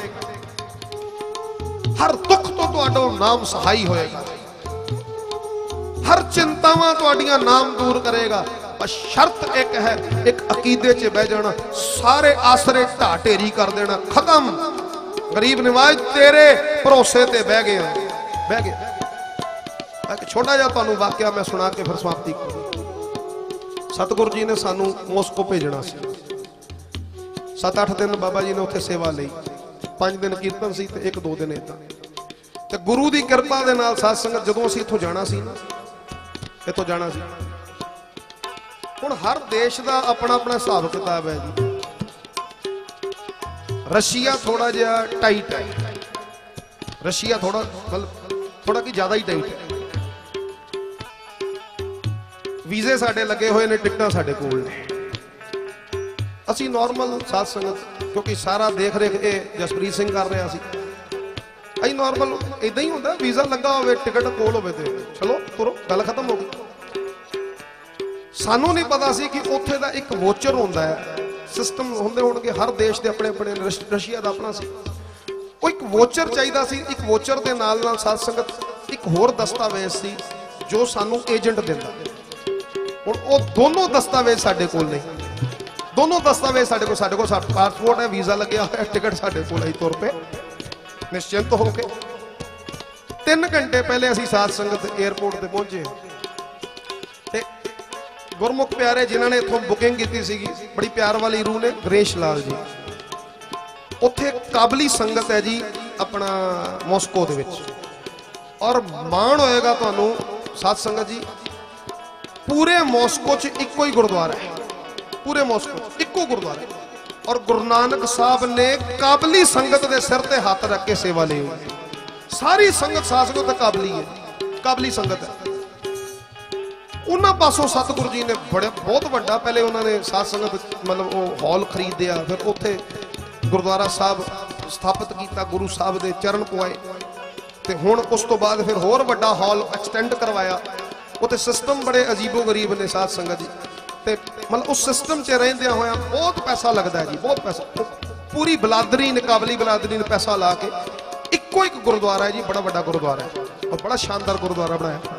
हर दुख तो तुहाडा नाम सहाई होएगा, हर चिंतावां तुहाडियां नाम दूर करेगा। बस शर्त एक है, एक अकीदे च बह जाना, सारे आसरे ढा ढेरी कर देना, खत्म। गरीब निवाज तेरे भरोसे ते बह गए, बह गए। एक छोटा जिहा तुहानू वाकया मैं सुना के फिर समाप्ति करूं। सतगुरु जी ने सानू मोस्को भेजना सी, सत्त अठ दिन बाबा जी ने उत्थे सेवा लई, पांच दिन कीर्तन सी ते एक दो दिन इदां। ते गुरु दी किरपा दे नाल साध संगत जदों असीं इत्थों जाना सी ना, इत्थों जाना सी, हुण हर देश दा अपना अपना हिसाब किताब है जी। रशिया थोड़ा जिहा टाइट है, रशिया थोड़ा मतलब थोड़ा कि ज्यादा ही टाइट है। वीजे साडे लगे हुए ने, टिकटां साडे कोल ने। असी नॉर्मल साध संगत, क्योंकि सारा देख रेख ये जसप्रीत सिंह कर रहा सी, अई नॉर्मल इदां ही हुंदा, वीजा लगा होवे, टिकट कोल होवे ते चलो तुरो, गल खत्म हो गई। सानू नहीं पता सी कि उत्थे दा एक वोचर हुंदा है, सिस्टम होंदे होणगे हर देश दे अपने अपने। रशिया दा अपना सी, कोई एक वोचर चाहिदा सी, एक वोचर दे नाल नाल साध संगत एक होर दस्तावेज सी जो सानू एजेंट दिंदा। हुण ओ दोनों दस्तावेज साडे कोल नहीं, दोनों दस्तावेज साडे कोल, साडे कोल पासपोर्ट है, वीजा लग्या होया, टिकट साडे कोल है, तुर पे निश्चिंत हो के। तीन घंटे पहले असीं साध संगत एयरपोर्ट ते पहुंचे ते गुरमुख प्यारे जिन्होंने इत्थों बुकिंग की सी, बड़ी प्यार वाली रूह ने, गणेश लाल जी, उत्थे काबली संगत है जी अपना मोस्को दे विच। और मान होएगा तुहानू साध संगत जी, पूरे मोस्को च इक्को ही गुरुद्वारा है, पूरे मोस्को इक्को गुरुद्वारा है। और गुरु नानक साहब ने काबली संगत दे सिर ते हाथ रख के सेवा ली हुई। सारी संगत साध संगत काबली है, काबली संगत है। उन्होंने पासों सतगुरु जी ने बड़े बहुत बड़ा पहले उन्होंने साध संगत मतलब वो हॉल खरीदया, फिर उत्थे गुरुद्वारा साहब स्थापित किया, गुरु साहब के चरण पवाए, तो हुण उस तो बाद फिर होर वड्डा हॉल एक्सटेंड करवाया। उत्थे सिस्टम बड़े अजीबो गरीब ने साध संगत जी, ते मतलब उस सिस्टम च रहिंदियां होया बहुत पैसा लगता है जी, बहुत पैसा। पूरी बलादरी ने, काबली बलादरी ने पैसा ला के इक्को एक गुरुद्वारा है जी, बड़ा बड़ा गुरुद्वारा है और बड़ा शानदार गुरुद्वारा बनाया।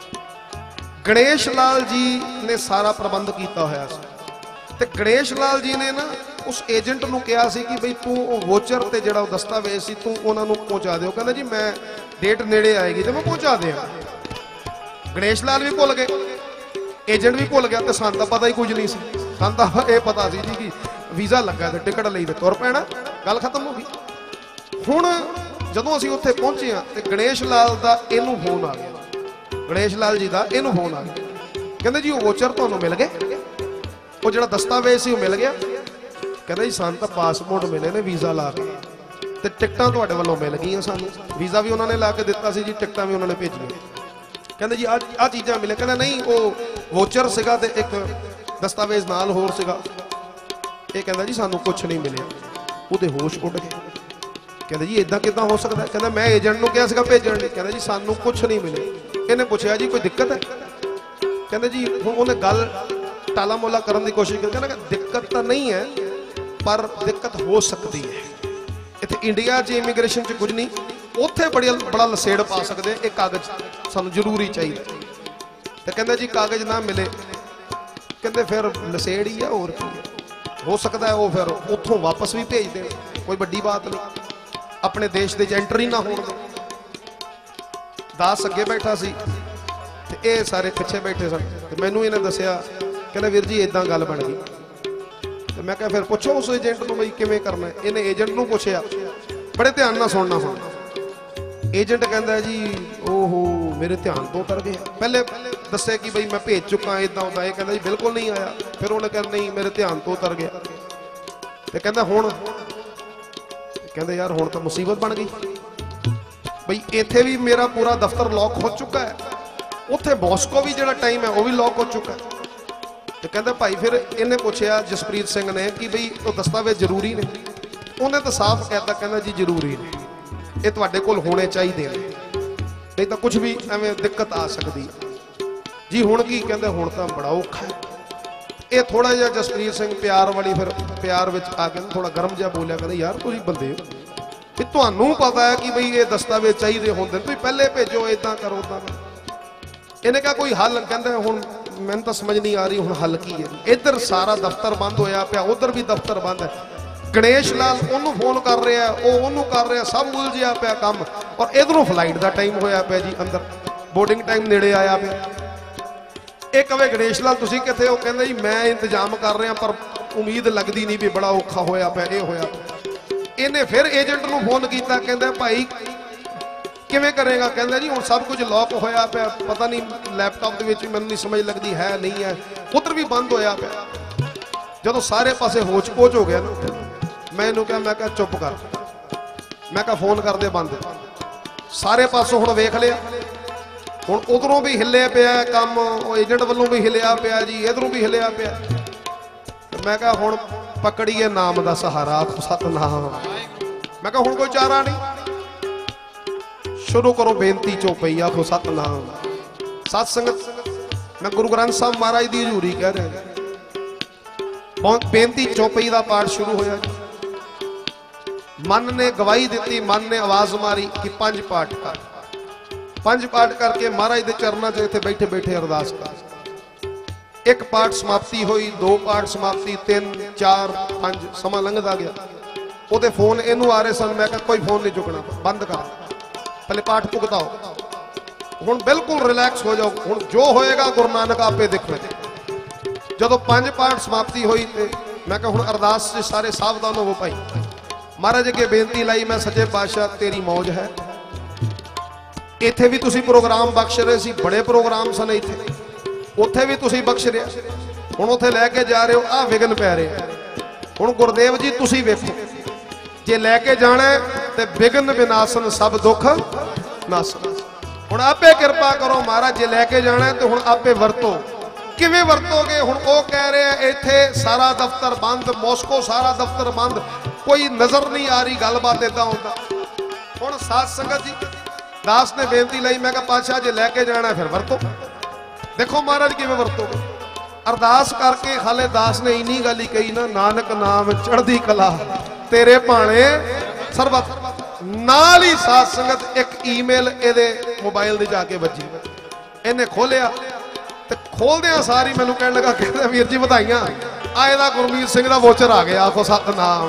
गणेश लाल जी ने सारा प्रबंध किया होया सी, ते गणेश लाल जी ने ना उस एजेंट नूं कहा सी कि बई तू वोचर ते जिहड़ा दस्तावेज सी तू उन्हां नूं पहुंचा दिओ। कहंदा जी मैं डेट नेड़े आएगी तो मैं पहुंचा दियां। गणेश लाल भी भुल गए, एजेंट भी भुल गया, तो सानूं तां पता ही कुछ नहीं सी। सानूं तां इह पता सी जी कि वीज़ा लगा ते टिकट लई ते तुर पैना, गल खत्म हो गई। हुण जदों असीं उत्थे पहुंचे हां ते गणेश लाल दा इहनूं फोन आ गया, गणेश लाल जी का इनू फोन आ गया, कहते जी वो वोचर तुहानूं मिल गए, वो जो दस्तावेज से मिल गया। कहते जी सानूं तां पासपोर्ट मिले ने वीज़ा ला के, ते टिकटां तुहाडे वल्लों मिल गई, सानूं वीज़ा भी उन्होंने ला के दिता सी जी, टिकटां भी उन्होंने भेजियां। कहते जी आ चीज़ां मिले। कहते नहीं वो वोचर सीगा ते एक दस्तावेज नाल होर सीगा। ये कहता जी सानूं कुछ नहीं मिले, उहदे होश उड़ गए। कहते जी इदां किदां हो सकता है? कहता मैं एजेंट नूं कहा सीगा भेजण लई। कहता जी सानूं कुछ नहीं मिले। इन्हें पूछा जी कोई दिक्कत है? कहते जी हुण उन्हें गल टाला मोला करने की कोशिश की। कहना दिक्कत तो नहीं है पर दिक्कत हो सकती है। इत्थे इंडिया च इमीग्रेशन च कुछ नहीं, उत्थे बड़ी बड़ा लसेड़ पा सकते। एक कागज सानूं जरूरी चाहिए। तो कहते जी कागज ना मिले, कहते फिर लसेड़ ही है, और की है। हो सकता है वो फिर उत्थों वापस भी भेज दें, कोई बड़ी बात नहीं, अपने देश के एंट्री ना हो। दास अगे बैठा सी ते ये सारे पिछे बैठे सन। तो मैनू इन्हें दसिया, कहना वीर जी इदां गल बन गई। तो मैं कहा फिर पुछो उस एजेंट को बई किवें करना है। इन्हें एजेंट नूं पुछया, बड़े ध्यान नाल सुनना सुन। एजेंट कहता जी ओहो मेरे ध्यान तो उतर गया। पहले दस्से कि बई मैं भेज चुका इदा उदा। ये कहता जी बिल्कुल नहीं आया। फिर उन्हें कहा नहीं मेरे ध्यान तो उतर गया। तो कहता हुण, कहते यार हुण तो मुसीबत बन गई बई, इत्थे भी मेरा पूरा दफ्तर लॉक हो चुका है, उत्थे मॉस्को भी जो टाइम है वह भी लॉक हो चुका है। ਤੇ ਕਹਿੰਦਾ ਭਾਈ ਫਿਰ ਇਹਨੇ ਪੁੱਛਿਆ ਜਸਪ੍ਰੀਤ ਸਿੰਘ ਨੇ ਕਿ ਬਈ ਉਹ ਦਸਤਾਵੇਜ਼ ਜ਼ਰੂਰੀ ਨੇ? ਉਹਨੇ ਤਾਂ ਸਾਫ਼ ਕਹਿਤਾ, ਕਹਿੰਦਾ ਜੀ ਜ਼ਰੂਰੀ ਨੇ, ਇਹ ਤੁਹਾਡੇ ਕੋਲ ਹੋਣੇ ਚਾਹੀਦੇ ਨੇ, ਨਹੀਂ ਤਾਂ ਕੁਝ ਵੀ ਐਵੇਂ ਦਿੱਕਤ ਆ ਸਕਦੀ ਜੀ। ਹੁਣ ਕੀ? ਕਹਿੰਦੇ ਹੁਣ ਤਾਂ ਬੜਾ ਔਖਾ ਹੈ। ਇਹ ਥੋੜਾ ਜਿਹਾ ਜਸਪ੍ਰੀਤ ਸਿੰਘ ਪਿਆਰ ਵਾਲੀ ਫਿਰ ਪਿਆਰ ਵਿੱਚ ਆ ਕੇ ਥੋੜਾ ਗਰਮ ਜਿਹਾ ਬੋਲਿਆ, ਕਹਿੰਦਾ ਯਾਰ ਤੁਸੀਂ ਬੰਦੇ ਹੋ ਵੀ ਤੁਹਾਨੂੰ ਪਤਾ ਹੈ ਕਿ ਬਈ ਇਹ ਦਸਤਾਵੇਜ਼ ਚਾਹੀਦੇ ਹੁੰਦੇ ਨੇ, ਤੁਸੀਂ ਪਹਿਲੇ ਭੇਜੋ, ਇਦਾਂ ਕਰੋ ਉਦਾਂ ਕਰੋ। ਇਹਨੇ ਕਿਹਾ ਕੋਈ ਹੱਲ? ਕਹਿੰਦਾ ਹੁਣ ਮੈਨੂੰ ਤਾਂ ਸਮਝ ਨਹੀਂ ਆ ਰਹੀ ਹੁਣ ਹੱਲ ਕੀ ਹੈ। ਇੱਧਰ ਸਾਰਾ ਦਫ਼ਤਰ ਬੰਦ ਹੋਇਆ ਪਿਆ, ਉਧਰ ਵੀ ਦਫ਼ਤਰ ਬੰਦ ਹੈ। ਗਣੇਸ਼ ਲਾਲ ਉਹਨੂੰ ਫੋਨ ਕਰ ਰਿਹਾ, ਉਹ ਉਹਨੂੰ ਕਰ ਰਿਹਾ, ਸਭ ਉਲਝਿਆ ਪਿਆ ਕੰਮ। ਔਰ ਇਧਰੋਂ ਫਲਾਈਟ ਦਾ ਟਾਈਮ ਹੋਇਆ ਪਿਆ ਜੀ, ਅੰਦਰ ਬੋਰਡਿੰਗ ਟਾਈਮ ਨੇੜੇ ਆਇਆ ਪਿਆ। ਇਹ ਕਵੇ ਗਣੇਸ਼ ਲਾਲ ਤੁਸੀਂ ਕਿੱਥੇ ਹੋ? ਕਹਿੰਦਾ ਜੀ ਮੈਂ ਇੰਤਜ਼ਾਮ ਕਰ ਰਿਹਾ ਪਰ ਉਮੀਦ ਲੱਗਦੀ ਨਹੀਂ ਵੀ ਬੜਾ ਔਖਾ ਹੋਇਆ ਪਿਆ, ਇਹ ਹੋਇਆ ਪਿਆ। ਇਹਨੇ ਫਿਰ ਏਜੰਟ ਨੂੰ ਫੋਨ ਕੀਤਾ, ਕਹਿੰਦਾ ਭਾਈ ਕਿਵੇਂ ਕਰੇਗਾ? ਕਹਿੰਦਾ ਜੀ ਹੁਣ ਸਭ ਕੁਝ ਲੌਕ ਹੋਇਆ ਪਿਆ, ਪਤਾ ਨਹੀਂ ਲੈਪਟਾਪ ਦੇ ਵਿੱਚ ਮੈਨੂੰ ਨਹੀਂ ਸਮਝ ਲੱਗਦੀ ਹੈ ਨਹੀਂ ਹੈ, ਉਧਰ ਵੀ ਬੰਦ ਹੋਇਆ ਪਿਆ। ਜਦੋਂ ਸਾਰੇ ਪਾਸੇ ਹੋਚ ਪੋਚ ਹੋ ਗਿਆ ਨਾ, ਮੈਂ ਇਹਨੂੰ ਕਿਹਾ, ਮੈਂ ਕਿਹਾ ਚੁੱਪ ਕਰ, ਮੈਂ ਕਿਹਾ ਫੋਨ ਕਰਦੇ ਬੰਦ। ਸਾਰੇ ਪਾਸੋਂ ਹੁਣ ਵੇਖ ਲਿਆ, ਹੁਣ ਉਧਰੋਂ ਵੀ ਹਿੱਲਿਆ ਪਿਆ ਕੰਮ, ਉਹ ਏਜੰਟ ਵੱਲੋਂ ਵੀ ਹਿੱਲਿਆ ਪਿਆ ਜੀ, ਇਧਰੋਂ ਵੀ ਹਿੱਲਿਆ ਪਿਆ। ਮੈਂ ਕਿਹਾ ਹੁਣ ਪਕੜੀਏ ਨਾਮ ਦਾ ਸਹਾਰਾ, ਸਤਨਾਮ। ਮੈਂ ਕਿਹਾ ਹੁਣ ਕੋਈ ਚਾਰਾ ਨਹੀਂ, ਸ਼ੁਰੂ ਕਰੋ ਬੇਨਤੀ ਚੌਪਈ, ਆਖੋ ਸਤਨਾਮ। ਸਤ ਸੰਗਤ, ਮੈਂ ਗੁਰੂ ਗ੍ਰੰਥ ਸਾਹਿਬ ਮਹਾਰਾਜ ਦੀ ਹਜ਼ੂਰੀ ਕਹਿ ਰਿਹਾ, ਬੇਨਤੀ ਚੌਪਈ ਦਾ ਪਾਠ ਸ਼ੁਰੂ ਹੋਇਆ ਜੀ। ਮਨ ਨੇ ਗਵਾਹੀ ਦਿੱਤੀ, ਮਨ ਨੇ ਆਵਾਜ਼ ਮਾਰੀ ਕਿ ਪੰਜ ਪਾਠ ਕਰ। ਪੰਜ ਪਾਠ ਕਰਕੇ ਮਹਾਰਾਜ ਦੇ ਚਰਨਾਂ 'ਚ ਇੱਥੇ ਬੈਠੇ ਬੈਠੇ ਅਰਦਾਸ ਕਰ। ਇੱਕ ਪਾਠ ਸਮਾਪਤੀ ਹੋਈ, ਦੋ ਪਾਠ ਸਮਾਪਤੀ, ਤਿੰਨ, ਚਾਰ, ਪੰਜ, ਸਮਾਂ ਲੰਘਦਾ ਗਿਆ। ਉਹਦੇ ਫੋਨ ਇਹਨੂੰ ਆ ਰਹੇ ਸਨ। ਮੈਂ ਕਿਹਾ ਕੋਈ ਫੋਨ ਨਹੀਂ ਚੁੱਕਣਾ, ਬੰਦ ਕਰ, ਪਹਿਲੇ ਪਾਠ ਭੁਗਤਾਓ, ਹੁਣ ਬਿਲਕੁਲ ਰਿਲੈਕਸ ਹੋ ਜਾਓ, ਹੁਣ ਜੋ ਹੋਏਗਾ ਗੁਰੂ ਨਾਨਕ ਆਪੇ ਦੇਖੋ। ਜਦੋਂ ਪੰਜ ਪਾਠ ਸਮਾਪਤੀ ਹੋਈ ਤੇ ਮੈਂ ਕਿਹਾ ਹੁਣ ਅਰਦਾਸ 'ਚ ਸਾਰੇ ਸਾਵਧਾਨ ਹੋਵੋ ਭਾਈ। ਮਹਾਰਾਜ ਅੱਗੇ ਬੇਨਤੀ ਲਾਈ, ਮੈਂ ਸੱਚੇ ਪਾਤਸ਼ਾਹ ਤੇਰੀ ਮੌਜ ਹੈ, ਇੱਥੇ ਵੀ ਤੁਸੀਂ ਪ੍ਰੋਗਰਾਮ ਬਖਸ਼ ਰਹੇ ਸੀ, ਬੜੇ ਪ੍ਰੋਗਰਾਮ ਸਨ ਇੱਥੇ, ਉੱਥੇ ਵੀ ਤੁਸੀਂ ਬਖਸ਼ ਰਿਹਾ, ਹੁਣ ਉੱਥੇ ਲੈ ਕੇ ਜਾ ਰਹੇ ਹੋ, ਆਹ ਵਿਗਨ ਪੈ ਰਿਹਾ। ਹੁਣ ਗੁਰਦੇਵ ਜੀ ਤੁਸੀਂ ਵੇਖੋ, ਜੇ ਲੈ ਕੇ ਜਾਣਾ ਤੇ ਵਿਗਨ ਵਿਨਾਸ਼ਨ ਸਭ ਦੁੱਖ ਨਾਸਨ। ਹੁਣ ਆਪੇ ਕਿਰਪਾ ਕਰੋ ਮਹਾਰਾਜ, ਜੇ ਲੈ ਕੇ ਜਾਣਾ ਤੇ ਹੁਣ ਆਪੇ ਵਰਤੋ। ਕਿਵੇਂ ਵਰਤੋਗੇ? ਹੁਣ ਉਹ ਕਹਿ ਰਿਹਾ ਇੱਥੇ ਸਾਰਾ ਦਫ਼ਤਰ ਬੰਦ, ਮਾਸਕੋ ਸਾਰਾ ਦਫ਼ਤਰ ਬੰਦ, ਕੋਈ ਨਜ਼ਰ ਨਹੀਂ ਆ ਰਹੀ ਗੱਲਬਾਤ ਇਦਾਂ ਹੁੰਦਾ। ਹੁਣ ਸਾਧ ਸੰਗਤ ਜੀ, ਦਾਸ ਨੇ ਬੇਨਤੀ ਲਈ, ਮੈਂ ਕਿਹਾ ਪਾਤਸ਼ਾਹ ਜੇ ਲੈ ਕੇ ਜਾਣਾ ਫਿਰ ਵਰਤੋ। ਦੇਖੋ ਮਹਾਰਾਜ ਕਿਵੇਂ ਵਰਤੋਗੇ। ਅਰਦਾਸ ਕਰਕੇ ਹਾਲੇ ਦਾਸ ਨੇ ਇੰਨੀ ਗੱਲ ਹੀ ਕਹੀ ਨਾ, ਨਾਨਕ ਨਾਮ ਚੜ੍ਹਦੀ ਕਲਾ ਤੇਰੇ ਭਾਣੇ ਸਰਬਤ। ਨਾਲ ਹੀ ਸਾਧ ਸੰਗਤ ਇੱਕ ਈਮੇਲ ਇਹਦੇ ਮੋਬਾਈਲ ਦੇ ਜਾ ਕੇ ਵੱਜੀ। ਇਹਨੇ ਖੋਲਿਆ ਤੇ ਖੋਲਦਿਆਂ ਸਾਰੀ ਮੈਨੂੰ ਕਹਿਣ ਲੱਗਾ, ਕਹਿੰਦਾ ਵੀਰ ਜੀ ਵਧਾਈਆਂ, ਆ ਇਹਦਾ ਗੁਰਮੀਤ ਸਿੰਘ ਦਾ ਵੋਚਰ ਆ ਗਿਆ, ਆਖੋ ਸਤਨਾਮ।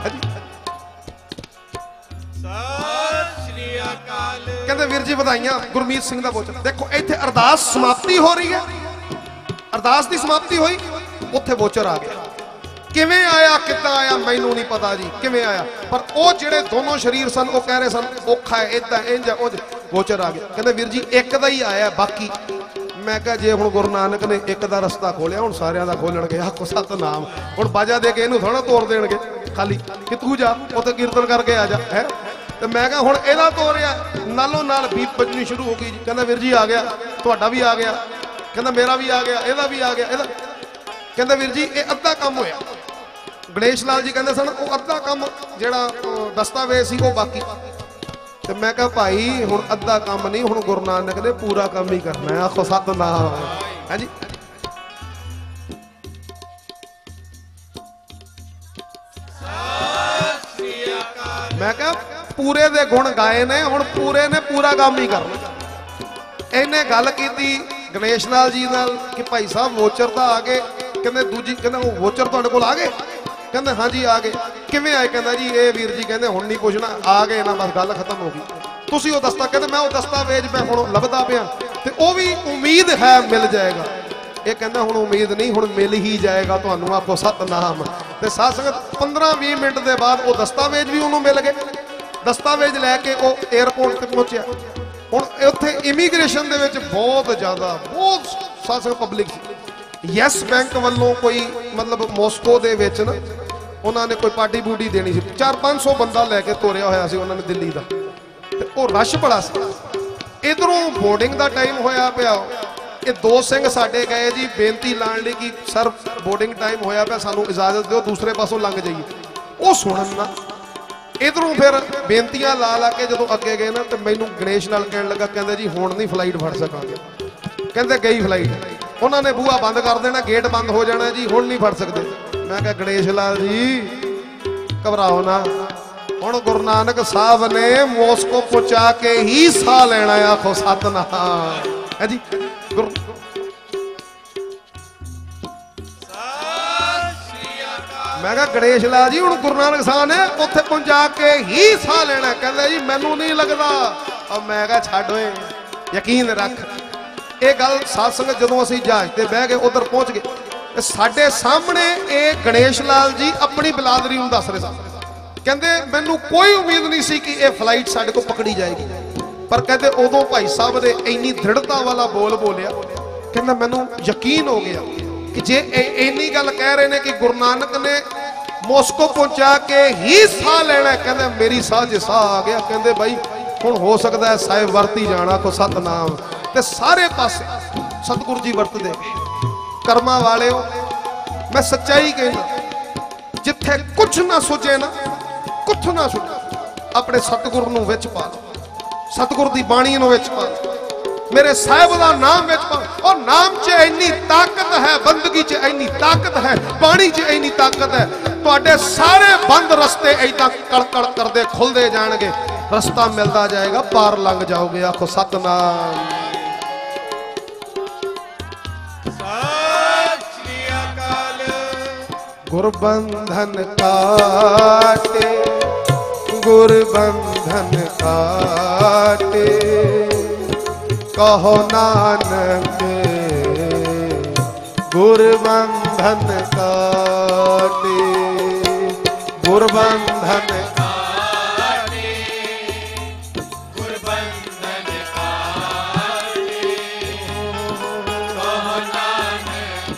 ਕਹਿੰਦੇ ਵੀਰ ਜੀ ਵਧਾਈਆਂ, ਗੁਰਮੀਤ ਸਿੰਘ ਦਾ ਵੋਚਰ। ਦੇਖੋ ਇੱਥੇ ਅਰਦਾਸ ਸਮਾਪਤੀ ਹੋ ਰਹੀ ਹੈ, ਅਰਦਾਸ ਦੀ ਸਮਾਪਤੀ ਹੋਈ, ਉੱਥੇ ਵੋਚਰ ਆ ਗਿਆ। ਕਿਵੇਂ ਆਇਆ, ਕਿੱਦਾਂ ਆਇਆ ਮੈਨੂੰ ਨਹੀਂ ਪਤਾ ਜੀ ਕਿਵੇਂ ਆਇਆ, ਪਰ ਉਹ ਜਿਹੜੇ ਦੋਨੋਂ ਸ਼ਰੀਰ ਸਨ ਉਹ ਕਹਿ ਰਹੇ ਸਨ ਔਖਾ ਹੈ, ਇਦਾਂ ਇੰਜ ਉਹ ਵੋਚਰ ਆ ਗਿਆ। ਕਹਿੰਦੇ ਵੀਰ ਜੀ ਇੱਕ ਦਾ ਹੀ ਆਇਆ, ਬਾਕੀ। ਮੈਂ ਕਿਹਾ ਜੇ ਹੁਣ ਗੁਰੂ ਨਾਨਕ ਨੇ ਇੱਕ ਦਾ ਰਸਤਾ ਖੋਲਿਆ, ਹੁਣ ਸਾਰਿਆਂ ਦਾ ਖੋਲਣਗੇ, ਆਖੋ ਸਤਨਾਮ। ਹੁਣ ਬਾਜਾ ਦੇ ਕੇ ਇਹਨੂੰ ਥੋੜਾ ਤੋੜ ਦੇਣਗੇ ਖਾਲੀ ਕਿ ਤੂੰ ਜਾ ਉੱਥੇ ਕੀਰਤਨ ਕਰਕੇ ਆ ਜਾ, ਹੈ। ਤੇ ਮੈਂ ਕਿਹਾ ਹੁਣ ਇਹਦਾ ਤੋਰਿਆ, ਨਾਲੋਂ ਨਾਲ ਬੀਪ ਵੱਜਣੀ ਸ਼ੁਰੂ ਹੋ ਗਈ ਜੀ। ਕਹਿੰਦਾ ਵੀਰ ਜੀ ਆ ਗਿਆ, ਤੁਹਾਡਾ ਵੀ ਆ ਗਿਆ, ਕਹਿੰਦਾ ਮੇਰਾ ਵੀ ਆ ਗਿਆ, ਇਹਦਾ ਵੀ ਆ ਗਿਆ, ਇਹਦਾ। ਕਹਿੰਦਾ ਵੀਰ ਜੀ ਇਹ ਅੱਧਾ ਕੰਮ ਹੋਇਆ। ਗਣੇਸ਼ ਲਾਲ ਜੀ ਕਹਿੰਦੇ ਸਨ ਉਹ ਅੱਧਾ ਕੰਮ ਜਿਹੜਾ ਦਸਤਾਵੇਜ਼ ਸੀ ਉਹ ਬਾਕੀ। ਤੇ ਮੈਂ ਕਿਹਾ ਭਾਈ ਹੁਣ ਅੱਧਾ ਕੰਮ ਨਹੀਂ, ਹੁਣ ਗੁਰੂ ਨਾਨਕ ਨੇ ਪੂਰਾ ਕੰਮ ਹੀ ਕਰਨਾ ਹੈ, ਆਖੋ ਸਤਨਾਮ। ਹਾਂਜੀ ਮੈਂ ਕਿਹਾ ਪੂਰੇ ਦੇ ਗੁਣ ਗਾਏ ਨੇ, ਹੁਣ ਪੂਰੇ ਨੇ ਪੂਰਾ ਕੰਮ ਹੀ ਕਰਨਾ। ਇਹਨੇ ਗੱਲ ਕੀਤੀ ਗਣੇਸ਼ ਲਾਲ ਜੀ ਨਾਲ ਕਿ ਭਾਈ ਸਾਹਿਬ ਵੋਚਰ ਤਾਂ ਆ ਗਏ। ਕਹਿੰਦੇ ਦੂਜੀ, ਕਹਿੰਦਾ ਉਹ ਵੋਚਰ ਤੁਹਾਡੇ ਕੋਲ ਆ ਗਏ? ਕਹਿੰਦੇ ਹਾਂਜੀ ਆ ਗਏ। ਕਿਵੇਂ ਆਏ? ਕਹਿੰਦਾ ਜੀ ਇਹ ਵੀਰ ਜੀ ਕਹਿੰਦੇ ਹੁਣ ਨਹੀਂ ਪੁੱਛਣਾ, ਆ ਗਏ ਨਾ, ਬਸ ਗੱਲ ਖਤਮ ਹੋ ਗਈ। ਤੁਸੀਂ ਉਹ ਦਸਤਾ, ਕਹਿੰਦੇ ਮੈਂ ਉਹ ਦਸਤਾਵੇਜ਼ ਮੈਂ ਹੁਣ ਲੱਭਦਾ ਪਿਆ, ਤੇ ਉਹ ਵੀ ਉਮੀਦ ਹੈ ਮਿਲ ਜਾਏਗਾ। ਇਹ ਕਹਿੰਦਾ ਹੁਣ ਉਮੀਦ ਨਹੀਂ, ਹੁਣ ਮਿਲ ਹੀ ਜਾਏਗਾ ਤੁਹਾਨੂੰ, ਆਖੋ ਸਤਨਾਮ। ਤੇ ਸਾਧ ਸੰਗਤ ਪੰਦਰਾਂ ਵੀਹ ਮਿੰਟ ਦੇ ਬਾਅਦ ਉਹ ਦਸਤਾਵੇਜ਼ ਵੀ ਉਹਨੂੰ ਮਿਲ ਗਏ। ਦਸਤਾਵੇਜ਼ ਲੈ ਕੇ ਉਹ 에ਅਰਪੋਰਟ ਤੇ ਪਹੁੰਚਿਆ। ਹੁਣ ਉੱਥੇ ਇਮੀਗ੍ਰੇਸ਼ਨ ਦੇ ਵਿੱਚ ਬਹੁਤ ਜ਼ਿਆਦਾ ਬਹੁਤ ਸਾਧ ਸੰਗਤ ਪਬਲਿਕ ਸੀ। ਯੈਸ ਬੈਂਕ ਵੱਲੋਂ ਕੋਈ ਮਤਲਬ ਮਾਸਕੋ ਦੇ ਵਿੱਚ ਨਾ ਉਹਨਾਂ ਨੇ ਕੋਈ ਪਾਰਟੀ ਬੂਟੀ ਦੇਣੀ ਸੀ, ਚਾਰ ਪੰਜ ਸੌ ਬੰਦਾ ਲੈ ਕੇ ਤੋਰਿਆ ਹੋਇਆ ਸੀ ਉਹਨਾਂ ਨੇ ਦਿੱਲੀ ਦਾ, ਤੇ ਉਹ ਰਸ਼ ਬੜਾ ਸੀ। ਇਧਰੋਂ ਬੋਰਡਿੰਗ ਦਾ ਟਾਈਮ ਹੋਇਆ ਪਿਆ, ਇਹ ਦੋ ਸਿੰਘ ਸਾਡੇ ਗਏ ਜੀ ਬੇਨਤੀ ਲਾਣ ਲਈ ਕਿ ਸਰ ਬੋਰਡਿੰਗ ਟਾਈਮ ਹੋਇਆ ਪਿਆ, ਸਾਨੂੰ ਇਜਾਜ਼ਤ ਦਿਓ ਦੂਸਰੇ ਪਾਸੋਂ ਲੰਘ ਜਾਈਏ। ਉਹ ਸੁਣਨ ਨਾ, ਇਧਰੋਂ ਫਿਰ ਬੇਨਤੀਆਂ ਲਾ ਲਾ ਕੇ ਜਦੋਂ ਅੱਗੇ ਗਏ ਨਾ ਤੇ ਮੈਨੂੰ ਗਣੇਸ਼ ਨਾਲ ਕਹਿਣ ਲੱਗਾ, ਕਹਿੰਦੇ ਜੀ ਹੁਣ ਨਹੀਂ ਫਲਾਈਟ ਫੜ ਸਕਾਂਗੇ। ਕਹਿੰਦੇ ਗਈ ਫਲਾਈਟ, ਉਹਨਾਂ ਨੇ ਬੂਹਾ ਬੰਦ ਕਰ ਦੇਣਾ, ਗੇਟ ਬੰਦ ਹੋ ਜਾਣਾ ਜੀ, ਹੁਣ ਨਹੀਂ ਫੜ ਸਕਦੇ। ਮੈਂ ਕਿਹਾ ਗਣੇਸ਼ ਲਾਲ ਜੀ ਘਬਰਾਓ ਨਾ, ਹੁਣ ਗੁਰੂ ਨਾਨਕ ਸਾਹਿਬ ਨੇ ਮੋਸਕੋ ਪਹੁੰਚਾ ਕੇ ਹੀ ਸਾਹ ਲੈਣਾ। ਆਖੋ ਸਤਨਾਮ ਹੈ ਜੀ। ਗੁਰੂ ਮੈਂ ਕਿਹਾ ਗਣੇਸ਼ ਲਾਲ ਜੀ ਹੁਣ ਗੁਰੂ ਨਾਨਕ ਸਾਹਿਬ ਨੇ ਉੱਥੇ ਪਹੁੰਚਾ ਕੇ ਹੀ ਸਾਹ ਲੈਣਾ। ਕਹਿੰਦੇ ਜੀ ਮੈਨੂੰ ਨਹੀਂ ਲੱਗਦਾ। ਔਰ ਮੈਂ ਕਿਹਾ ਛੱਡ ਓਏ, ਯਕੀਨ ਰੱਖ। ਇਹ ਗੱਲ ਸਾਧ ਸੰਗਤ ਜਦੋਂ ਅਸੀਂ ਜਹਾਜ਼ ਤੇ ਬਹਿ ਗਏ ਉਧਰ ਪਹੁੰਚ ਗਏ ਤੇ ਸਾਡੇ ਸਾਹਮਣੇ ਇਹ ਗਣੇਸ਼ ਲਾਲ ਜੀ ਆਪਣੀ ਬਲਾਦਰੀ ਨੂੰ ਦੱਸ ਰਹੇ ਸਨ। ਕਹਿੰਦੇ ਮੈਨੂੰ ਕੋਈ ਉਮੀਦ ਨਹੀਂ ਸੀ ਕਿ ਇਹ ਫਲਾਈਟ ਸਾਡੇ ਕੋਲ ਪਕੜੀ ਜਾਏਗੀ, ਪਰ ਕਹਿੰਦੇ ਉਦੋਂ ਭਾਈ ਸਾਹਿਬ ਦੇ ਇੰਨੀ ਦ੍ਰਿੜਤਾ ਵਾਲਾ ਬੋਲ ਬੋਲਿਆ, ਕਹਿੰਦਾ ਮੈਨੂੰ ਯਕੀਨ ਹੋ ਗਿਆ ਕਿ ਜੇ ਇੰਨੀ ਗੱਲ ਕਹਿ ਰਹੇ ਨੇ ਕਿ ਗੁਰੂ ਨਾਨਕ ਨੇ ਮੋਸਕੋ ਪਹੁੰਚਾ ਕੇ ਹੀ ਸਾਹ ਲੈਣਾ, ਕਹਿੰਦੇ ਮੇਰੀ ਸਾਹ 'ਚ ਸਾਹ ਆ ਗਿਆ। ਕਹਿੰਦੇ ਬਾਈ ਹੁਣ ਹੋ ਸਕਦਾ ਹੈ ਸਾਹਿਬ ਵਰਤੀ ਜਾਣਾ। ਕੋ ਸਤਨਾਮ। ਤੇ ਸਾਰੇ ਪਾਸੇ ਸਤਿਗੁਰੂ ਜੀ ਵਰਤਦੇ ਕਰਮਾਂ ਵਾਲਿਓ। ਮੈਂ ਸੱਚਾਈ ਕਹਿੰਦਾ, ਜਿੱਥੇ ਕੁਛ ਨਾ ਸੁਝੇ ਨਾ, ਕੁਛ ਨਾ ਸੁਝੇ, ਆਪਣੇ ਸਤਿਗੁਰੂ ਨੂੰ ਵਿੱਚ ਪਾ ਲਓ, ਸਤਿਗੁਰੂ ਦੀ ਬਾਣੀ ਨੂੰ ਵਿੱਚ ਪਾ ਲਓ, ਮੇਰੇ ਸਾਹਿਬ ਦਾ ਨਾਮ ਵਿੱਚ ਪਾ। ਉਹ ਨਾਮ 'ਚ ਇੰਨੀ ਤਾਕਤ ਹੈ, ਬੰਦਗੀ 'ਚ ਇੰਨੀ ਤਾਕਤ ਹੈ, ਬਾਣੀ 'ਚ ਇੰਨੀ ਤਾਕਤ ਹੈ। ਤੁਹਾਡੇ ਸਾਰੇ ਬੰਦ ਰਸਤੇ ਏਦਾਂ ਕੜਕੜ ਕਰਦੇ ਖੁੱਲਦੇ ਜਾਣਗੇ, ਰਸਤਾ ਮਿਲਦਾ ਜਾਏਗਾ, ਪਾਰ ਲੰਘ ਜਾਓਗੇ। ਆਖੋ ਸਤਨਾਮ। गुरबंधन काटे, गुरबंधन काटे, कहो नानक गुरबंधन काटे, गुरबंधन काटे, गुरबंधन काटे, कहो नानक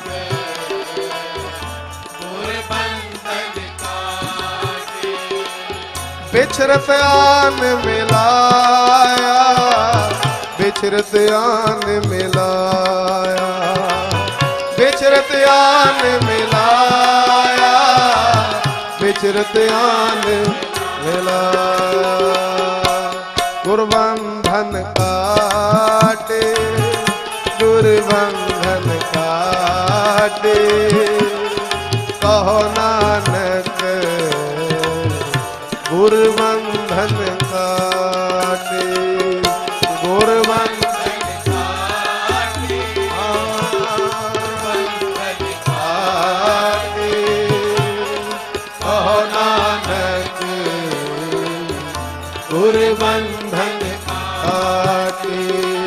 बिछरत आन मिलाया, बिछरत आन मिलाया, बिछरत आन मिलाया, बिछरत आन मिलाया। गुरबंधन काटे, गुरबंधन काटे, कहो नानक गुरबंधन काटे, गुरबंधन काटे, काटे, कहो नानक गुरबंधन काटे,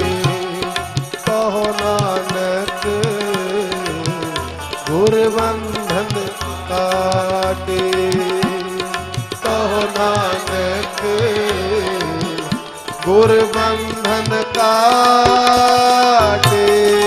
कहो नानक गुरबंधन काटे, नानक गुरबंधन काटे।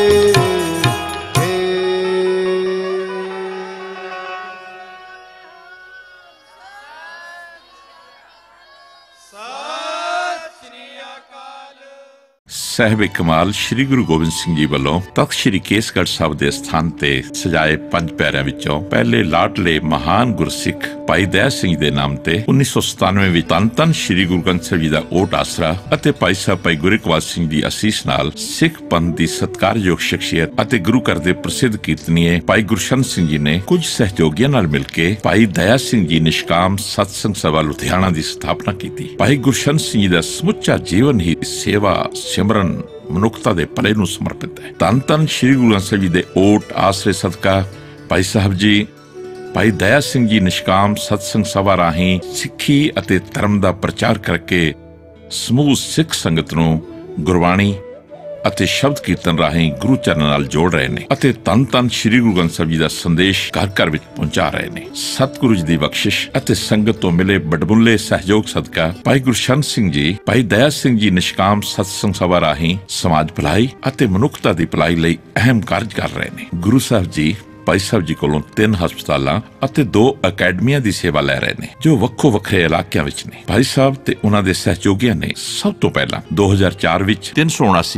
ਸਾਹਿਬ ਕਮਾਲ ਸ਼੍ਰੀ ਗੁਰੂ ਗੋਬਿੰਦ ਸਿੰਘ ਜੀ ਵੱਲੋਂ ਤਖਤ ਸ਼੍ਰੀ ਕੇਸਗੜ੍ਹ ਸਾਹਿਬ ਦੇ ਸਥਾਨ ਤੇ ਸਜਾਏ ਪੰਜ ਪਿਆਰਿਆਂ ਵਿੱਚੋਂ ਪਹਿਲੇ ਲਾਡਲੇ ਮਹਾਨ ਗੁਰਸਿੱਖ ਭਾਈ ਦਇਆ ਸਿੰਘ ਦੇ ਨਾਮ ਤੇ ਉੱਨੀ ਸੌ ਸਤਾਨਵੇਂ ਵਿੱਚ ਧੰਨ ਧੰਨ ਸ਼੍ਰੀ ਗੁਰੂ ਗ੍ਰੰਥ ਸਾਹਿਬ ਜੀ ਦਾ ਓਟ ਆਸਰਾ ਅਤੇ ਭਾਈ ਸਾਹਿਬ ਭਾਈ ਗੁਰਇਕਬਾਲ ਸਿੰਘ ਦੀ ਅਸੀਸ ਨਾਲ ਸਿੱਖ ਪੰਥ ਦੀ ਸਤਿਕਾਰਯੋਗ ਸ਼ਖਸੀਅਤ ਅਤੇ ਗੁਰੂ ਘਰ ਦੇ ਪ੍ਰਸਿੱਧ ਕੀਰਤਨੀਏ ਭਾਈ ਗੁਰਸ਼ਨ ਸਿੰਘ ਜੀ ਨੇ ਕੁਝ ਸਹਿਯੋਗੀਆਂ ਨਾਲ ਮਿਲ ਕੇ ਭਾਈ ਦਇਆ ਸਿੰਘ ਜੀ ਨਿਸ਼ਕਾਮ ਸਤਸੰਗ ਸਭਾ ਲੁਧਿਆਣਾ ਦੀ ਸਥਾਪਨਾ ਕੀਤੀ। ਭਾਈ ਗੁਰਸ਼ਨ ਸਿੰਘ ਜੀ ਦਾ ਸਮੁੱਚਾ ਜੀਵਨ ਹੀ ਸੇਵਾ ਸਿਮਰਨ ਮਨੁੱਖਤਾ ਦੇ ਭਲੇ ਨੂੰ ਸਮਰਪਿਤ ਹੈ। ਧੰਨ ਧੰਨ ਸ਼੍ਰੀ ਗੁਰੂ ਗ੍ਰੰਥ ਸਾਹਿਬ ਜੀ ਦੇ ਓਟ ਆਸਰੇ ਸਦਕਾ ਭਾਈ ਸਾਹਿਬ ਜੀ ਭਾਈ ਦਇਆ ਸਿੰਘ ਜੀ ਨਿਸ਼ਕਾਮ ਸਤਸੰਗ ਸਭਾ ਰਾਹੀਂ ਸਿੱਖੀ ਅਤੇ ਧਰਮ ਦਾ ਪ੍ਰਚਾਰ ਕਰਕੇ ਸਮੂਹ ਸਿੱਖ ਸੰਗਤ ਨੂੰ ਗੁਰਬਾਣੀ ਅਤੇ ਸ਼ਬਦ ਕੀਰਤਨ ਰਾਹੀਂ ਗੁਰੂ ਚਰਨਾਂ ਨਾਲ ਜੋੜ ਰਹੇ ਨੇ ਅਤੇ ਧੰਨ ਧੰਨ ਸ਼੍ਰੀ ਗੁਰੂ ਗ੍ਰੰਥ ਸਾਹਿਬ ਜੀ ਦਾ ਸੰਦੇਸ਼ ਘਰ ਘਰ ਵਿੱਚ ਪਹੁੰਚਾ ਰਹੇ ਨੇ। ਸਤਿਗੁਰੂ ਜੀ ਦੀ ਬਖਸ਼ਿਸ਼ ਅਤੇ ਸੰਗਤ ਤੋਂ ਮਿਲੇ ਬੜਬੁੱਲੇ ਸਹਿਯੋਗ ਸਦਕਾ ਭਾਈ ਗੁਰਸ਼ਨ ਸਿੰਘ ਜੀ ਭਾਈ ਦਇਆ ਸਿੰਘ ਜੀ ਨਿਸ਼ਕਾਮ ਸਤਸੰਗ ਸਭਾ ਰਾਹੀਂ ਸਮਾਜ ਭਲਾਈ ਅਤੇ ਮਨੁੱਖਤਾ ਦੀ ਭਲਾਈ ਲਈ ਅਹਿਮ ਕਾਰਜ ਕਰ ਰਹੇ ਨੇ। ਗੁਰੂ ਸਾਹਿਬ ਜੀ ਭਾਈ ਸਾਹਿਬ ਜੀ ਕੋਲੋਂ ਤਿੰਨ ਹਸਪਤਾਲਾਂ ਅਤੇ ਦੋ ਅਕੈਡਮੀਆਂ ਦੀ ਸੇਵਾ ਲੈ ਰਹੇ ਨੇ ਜੋ ਵੱਖੋ ਵੱਖਰੇ ਇਲਾਕਿਆਂ ਵਿੱਚ ਨੇ। ਭਾਈ ਸਾਹਿਬ ਤੇ ਉਹਨਾਂ ਦੇ ਸਹਿਯੋਗੀਆਂ ਨੇ ਸਭ ਤੋਂ ਪਹਿਲਾਂ ਦੋ ਹਜ਼ਾਰ ਚਾਰ ਵਿੱਚ ਤਿੰਨ ਸੌ ਉਨਾਸੀ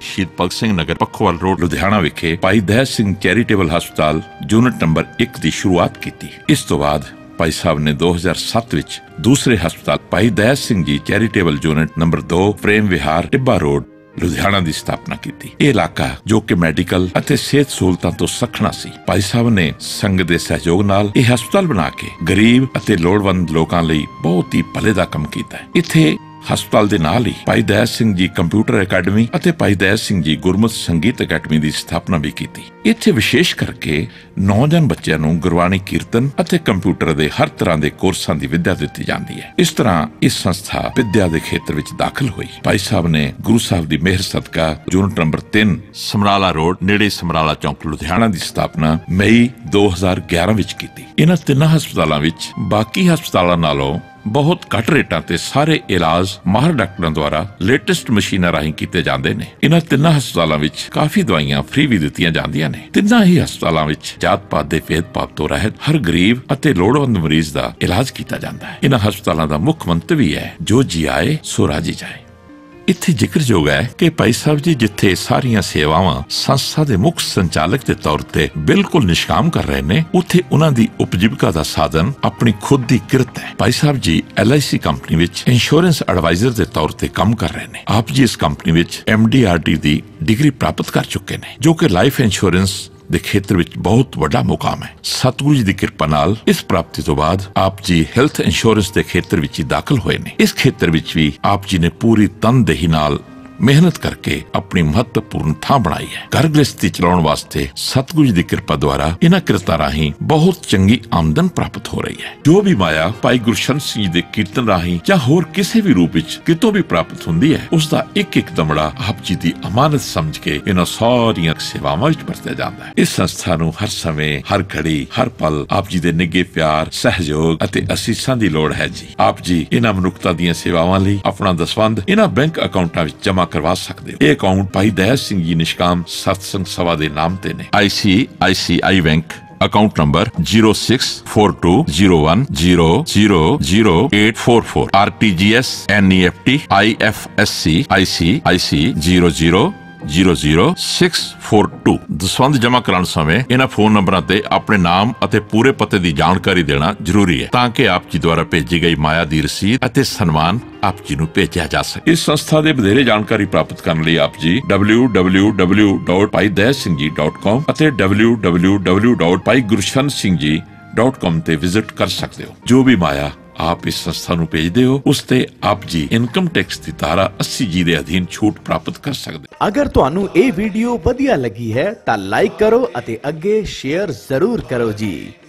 ਸ਼ਹੀਦ ਭਗਤ ਸਿੰਘ ਨਗਰ ਪੱਖੋਵਾਲ ਰੋਡ ਲੁਧਿਆਣਾ ਵਿਖੇ ਭਾਈ ਦਇਆ ਸਿੰਘ ਚੈਰੀਟੇਬਲ ਹਸਪਤਾਲ ਯੂਨਿਟ ਨੰਬਰ ਇੱਕ ਦੀ ਸ਼ੁਰੂਆਤ ਕੀਤੀ। ਇਸ ਤੋਂ ਬਾਅਦ ਭਾਈ ਸਾਹਿਬ ਨੇ ਦੋ ਹਜ਼ਾਰ ਸੱਤ ਵਿੱਚ ਦੂਸਰੇ ਹਸਪਤਾਲ ਭਾਈ Daya Singh ji charitable unit number ਦੋ ਪ੍ਰੇਮ ਵਿਹਾਰ ਟਿੱਬਾ ਰੋਡ ਲੁਧਿਆਣਾ ਦੀ ਸਥਾਪਨਾ ਕੀਤੀ। ਇਹ ਇਲਾਕਾ ਜੋ ਕਿ ਮੈਡੀਕਲ ਅਤੇ ਸਿਹਤ ਸਹੂਲਤਾਂ ਤੋਂ ਸਖਣਾ ਸੀ, ਭਾਈ ਸਾਹਿਬ ਨੇ ਸੰਗਤ ਦੇ ਸਹਿਯੋਗ ਨਾਲ ਇਹ ਹਸਪਤਾਲ ਬਣਾ ਕੇ ਗਰੀਬ ਅਤੇ ਲੋੜਵੰਦ ਲੋਕਾਂ ਲਈ ਬਹੁਤ ਹੀ ਭਲੇ ਦਾ ਕੰਮ ਕੀਤਾ ਹੈ। ਇੱਥੇ ਹਸਪਤਾਲ ਦੇ ਨਾਲ ਹੀ ਭਾਈ ਦਇਆ ਸਿੰਘ ਜੀ ਕੰਪਿਊਟਰ ਅਕੈਡਮੀ ਅਤੇ ਭਾਈ ਦਇਆ ਸਿੰਘ ਜੀ ਗੁਰਮਤ ਸੰਗੀਤ ਅਕੈਡਮੀ ਦੀ ਸਥਾਪਨਾ ਵੀ ਕੀਤੀ। ਇੱਥੇ ਵਿਸ਼ੇਸ਼ ਕਰਕੇ ਨੌਜਵਾਨ ਬੱਚਿਆਂ ਨੂੰ ਗੁਰਬਾਣੀ ਕੀਰਤਨ ਅਤੇ ਕੰਪਿਊਟਰ ਦੇ ਹਰ ਤਰ੍ਹਾਂ ਦੇ ਕੋਰਸਾਂ ਦੀ ਵਿੱਦਿਆ ਦਿੱਤੀ ਜਾਂਦੀ ਹੈ। ਇਸ ਤਰ੍ਹਾਂ ਇਸ ਸੰਸਥਾ ਵਿੱਦਿਆ ਦੇ ਖੇਤਰ ਵਿੱਚ ਦਾਖਲ ਹੋਈ। ਭਾਈ ਸਾਹਿਬ ਨੇ ਗੁਰੂ ਸਾਹਿਬ ਦੀ ਮਿਹਰ ਸਦਕਾ ਯੂਨਿਟ ਨੰਬਰ ਤਿੰਨ ਸਮਰਾਲਾ ਰੋਡ ਨੇੜੇ ਸਮਰਾਲਾ ਚੌਂਕ ਲੁਧਿਆਣਾ ਦੀ ਸਥਾਪਨਾ ਮਈ ਦੋ ਹਜ਼ਾਰ ਗਿਆਰਾਂ ਵਿੱਚ ਕੀਤੀ। ਇਹਨਾਂ ਤਿੰਨਾਂ ਹਸਪਤਾਲਾਂ ਵਿੱਚ ਬਾਕੀ ਹਸਪਤਾਲਾਂ ਨਾਲੋਂ ਬਹੁਤ ਘੱਟ ਰੇਟਾਂ ਤੇ ਸਾਰੇ ਇਲਾਜ ਮਾਹਰ ਡਾਕਟਰਾਂ ਦੁਆਰਾ ਲੇਟੈਸਟ ਮਸ਼ੀਨਾਂ ਰਾਹੀਂ ਕੀਤੇ ਜਾਂਦੇ ਨੇ। ਇਹਨਾਂ ਤਿੰਨਾਂ ਹਸਪਤਾਲਾਂ ਵਿੱਚ ਕਾਫੀ ਦਵਾਈਆਂ ਫ੍ਰੀ ਵੀ ਦਿੱਤੀਆਂ ਜਾਂਦੀਆਂ ਨੇ। ਤਿੰਨਾਂ ਹੀ ਹਸਪਤਾਲਾਂ ਵਿੱਚ ਜਾਤ ਪਾਤ ਦੇ ਭੇਦਭਾਵ ਤੋਂ ਰਹਿਤ ਹਰ ਗਰੀਬ ਅਤੇ ਲੋੜਵੰਦ ਮਰੀਜ਼ ਦਾ ਇਲਾਜ ਕੀਤਾ ਜਾਂਦਾ ਹੈ। ਇਹਨਾਂ ਹਸਪਤਾਲਾਂ ਦਾ ਮੁੱਖ ਮੰਤਵ ਵੀ ਹੈ, ਜੋ ਜੀ ਆਏ ਸੋ ਰਾਜੀ ਜਾਏ। ਇੱਥੇ ਜ਼ਿਕਰਯੋਗ ਹੈ ਕਿ ਭਾਈ ਸਾਹਿਬ ਜੀ ਜਿੱਥੇ ਸਾਰੀਆਂ ਸੇਵਾਵਾਂ ਸੰਸਥਾ ਦੇ ਮੁੱਖ ਸੰਚਾਲਕ ਦੇ ਤੌਰ ਤੇ ਬਿਲਕੁਲ ਨਿਸ਼ਕਾਮ ਕਰ ਰਹੇ ਨੇ, ਉੱਥੇ ਉਹਨਾਂ ਦੀ ਉਪਜੀਵਿਕਾ ਦਾ ਸਾਧਨ ਆਪਣੀ ਖੁਦ ਦੀ ਕਿਰਤ ਹੈ। ਭਾਈ ਸਾਹਿਬ ਜੀ ਐਲ ਆਈ ਸੀ ਕੰਪਨੀ ਵਿੱਚ ਇੰਸ਼ੋਰੈਂਸ ਐਡਵਾਈਜ਼ਰ ਦੇ ਤੌਰ ਤੇ ਕੰਮ ਕਰ ਰਹੇ ਨੇ। ਆਪ ਜੀ ਇਸ ਕੰਪਨੀ ਵਿੱਚ ਐਮ ਡੀ ਆਰ ਡੀ ਦੀ ਡਿਗਰੀ ਪ੍ਰਾਪਤ ਕਰ ਚੁੱਕੇ ਨੇ, ਜੋ ਕਿ ਲਾਈਫ ਇੰਸ਼ੋਰੈਂਸ ਦੇ ਖੇਤਰ ਵਿੱਚ ਬਹੁਤ ਵੱਡਾ ਮੁਕਾਮ ਹੈ। ਸਤਿਗੁਰੂ ਜੀ ਦੀ ਕਿਰਪਾ ਨਾਲ ਇਸ ਪ੍ਰਾਪਤੀ ਤੋਂ ਬਾਅਦ ਆਪ ਜੀ ਹੈਲਥ ਇੰਸ਼ੋਰੈਂਸ ਦੇ ਖੇਤਰ ਵਿੱਚ ਹੀ ਦਾਖਲ ਹੋਏ ਨੇ। ਇਸ ਖੇਤਰ ਵਿੱਚ ਵੀ ਆਪ ਜੀ ਨੇ ਪੂਰੀ ਤਨਦੇਹੀ ਨਾਲ ਮਿਹਨਤ ਕਰਕੇ ਆਪਣੀ ਮਹੱਤਵਪੂਰਨ ਥਾਂ ਬਣਾਈ ਹੈ। ਘਰ ਗ੍ਰਸਤੀ ਚਲਾਉਣ ਵਾਸਤੇ ਸਤਿਗੁਰੂ ਜੀ ਦੀ ਕਿਰਪਾ ਦੁਆਰਾ ਇਹਨਾਂ ਕਿਰਤਾਂ ਰਾਹੀਂ ਬਹੁਤ ਚੰਗੀ ਆਮਦਨ ਪ੍ਰਾਪਤ ਹੋ ਰਹੀ ਹੈ। ਜੋ ਵੀ ਮਾਇਆ ਭਾਈ ਗੁਰਸ਼ਰਨ ਸਿੰਘ ਜੀ ਦੇ ਕੀਰਤਨ ਰਾਹੀਂ ਜਾਂ ਹੋਰ ਕਿਸੇ ਵੀ ਰੂਪ ਵਿੱਚ ਕਿਤੋਂ ਵੀ ਪ੍ਰਾਪਤ ਹੁੰਦੀ ਹੈ, ਉਸ ਦਾ ਇੱਕ ਇੱਕ ਦਮੜਾ ਆਪ ਜੀ ਦੀ ਅਮਾਨਤ ਸਮਝ ਕੇ ਇਹਨਾਂ ਸਾਰੀਆਂ ਸੇਵਾਵਾਂ ਵਿੱਚ ਵਰਤਿਆ ਜਾਂਦਾ ਹੈ। ਇਸ ਸੰਸਥਾ ਨੂੰ ਹਰ ਸਮੇਂ, ਹਰ ਘੜੀ, ਹਰ ਪਲ ਆਪ ਜੀ ਦੇ ਨਿੱਘੇ ਪਿਆਰ, ਸਹਿਯੋਗ ਅਤੇ ਅਸੀਸਾਂ ਦੀ ਲੋੜ ਹੈ ਜੀ। ਆਪ ਜੀ ਇਹਨਾਂ ਮਨੁੱਖਤਾ ਦੀਆਂ ਸੇਵਾਵਾਂ ਲਈ ਆਪਣਾ ਦਸਵੰਧ ਇਹਨਾਂ ਬੈਂਕ ਅਕਾਊਂਟਾਂ ਵਿੱਚ ਜਮ੍ਹਾਂ ਕਰਵਾ ਸਕਦੇ ਹੋ। ਇਹ ਅਕਾਊਂਟ ਭਾਈ ਦਇਆ ਸਿੰਘ ਜੀ ਨਿਸ਼ਕਾਮ ਸਤਸੰਗ ਸਭਾ ਦੇ ਨਾਮ ਤੇ ਨੇ। I C I C I bank account number zero six four two zero one zero zero zero eight four four, R T G S, N E F T, I F S C, I C I C zero zero zero zero six four two. ਦਸਵੰਧ ਜਮ੍ਹਾਂ ਕਰਾਉਣ ਸਮੇਂ ਇਹਨਾਂ phone ਨੰਬਰਾਂ ਤੇ ਆਪਣੇ ਨਾਮ ਅਤੇ ਪੂਰੇ ਪਤੇ ਦੀ ਜਾਣਕਾਰੀ ਦੇਣਾ ਜ਼ਰੂਰੀ ਹੈ, ਤਾਂ ਕਿ ਆਪ ਜੀ ਦੁਆਰਾ ਭੇਜੀ ਗਈ ਮਾਇਆ ਦੀ ਰਸੀਦ ਅਤੇ ਸਨਮਾਨ ਆਪ ਜੀ ਨੂੰ ਭੇਜਿਆ ਜਾ ਸਕੇ। ਇਸ ਸੰਸਥਾ ਦੇ ਵਧੇਰੇ ਜਾਣਕਾਰੀ ਪ੍ਰਾਪਤ ਕਰਨ ਲਈ ਆਪ ਜੀ ਡਬਲਿਊ ਡਬਲਿਊ ਡਬਲਿਊ ਡਾਟ ਭਾਈ ਦਇਆ ਸਿੰਘ ਜੀ ਡਾਟ ਕਾਮ ਅਤੇ ਡਬਲਿਊ ਡਬਲਿਊ ਡਬਲਿਊ ਡਾਟ ਭਾਈ ਗੁਰਸ਼ਰਨ ਸਿੰਘ ਜੀ ਡਾਟ ਕਾਮ ਤੇ ਵਿਜ਼ਿਟ ਕਰ ਸਕਦੇ ਹੋ। ਜੋ ਵੀ ਮਾਇਆ ਆਪ ਇਸ ਸੰਸਥਾ ਨੂੰ ਭੇਜਦੇ ਹੋ, ਉਸ ਤੇ ਆਪ ਜੀ ਇਨਕਮ ਟੈਕਸ ਦੀ ਧਾਰਾ अस्सी ਜੀ ਦੇ ਅਧੀਨ ਛੂਟ ਪ੍ਰਾਪਤ ਕਰ ਸਕਦੇ ਹੋ। ਅਗਰ ਤੁਹਾਨੂੰ ਇਹ ਵੀਡੀਓ ਵਧੀਆ ਲੱਗੀ ਹੈ ਤਾਂ ਲਾਈਕ ਕਰੋ ਅਤੇ ਅੱਗੇ ਸ਼ੇਅਰ ਜ਼ਰੂਰ ਕਰੋ ਜੀ।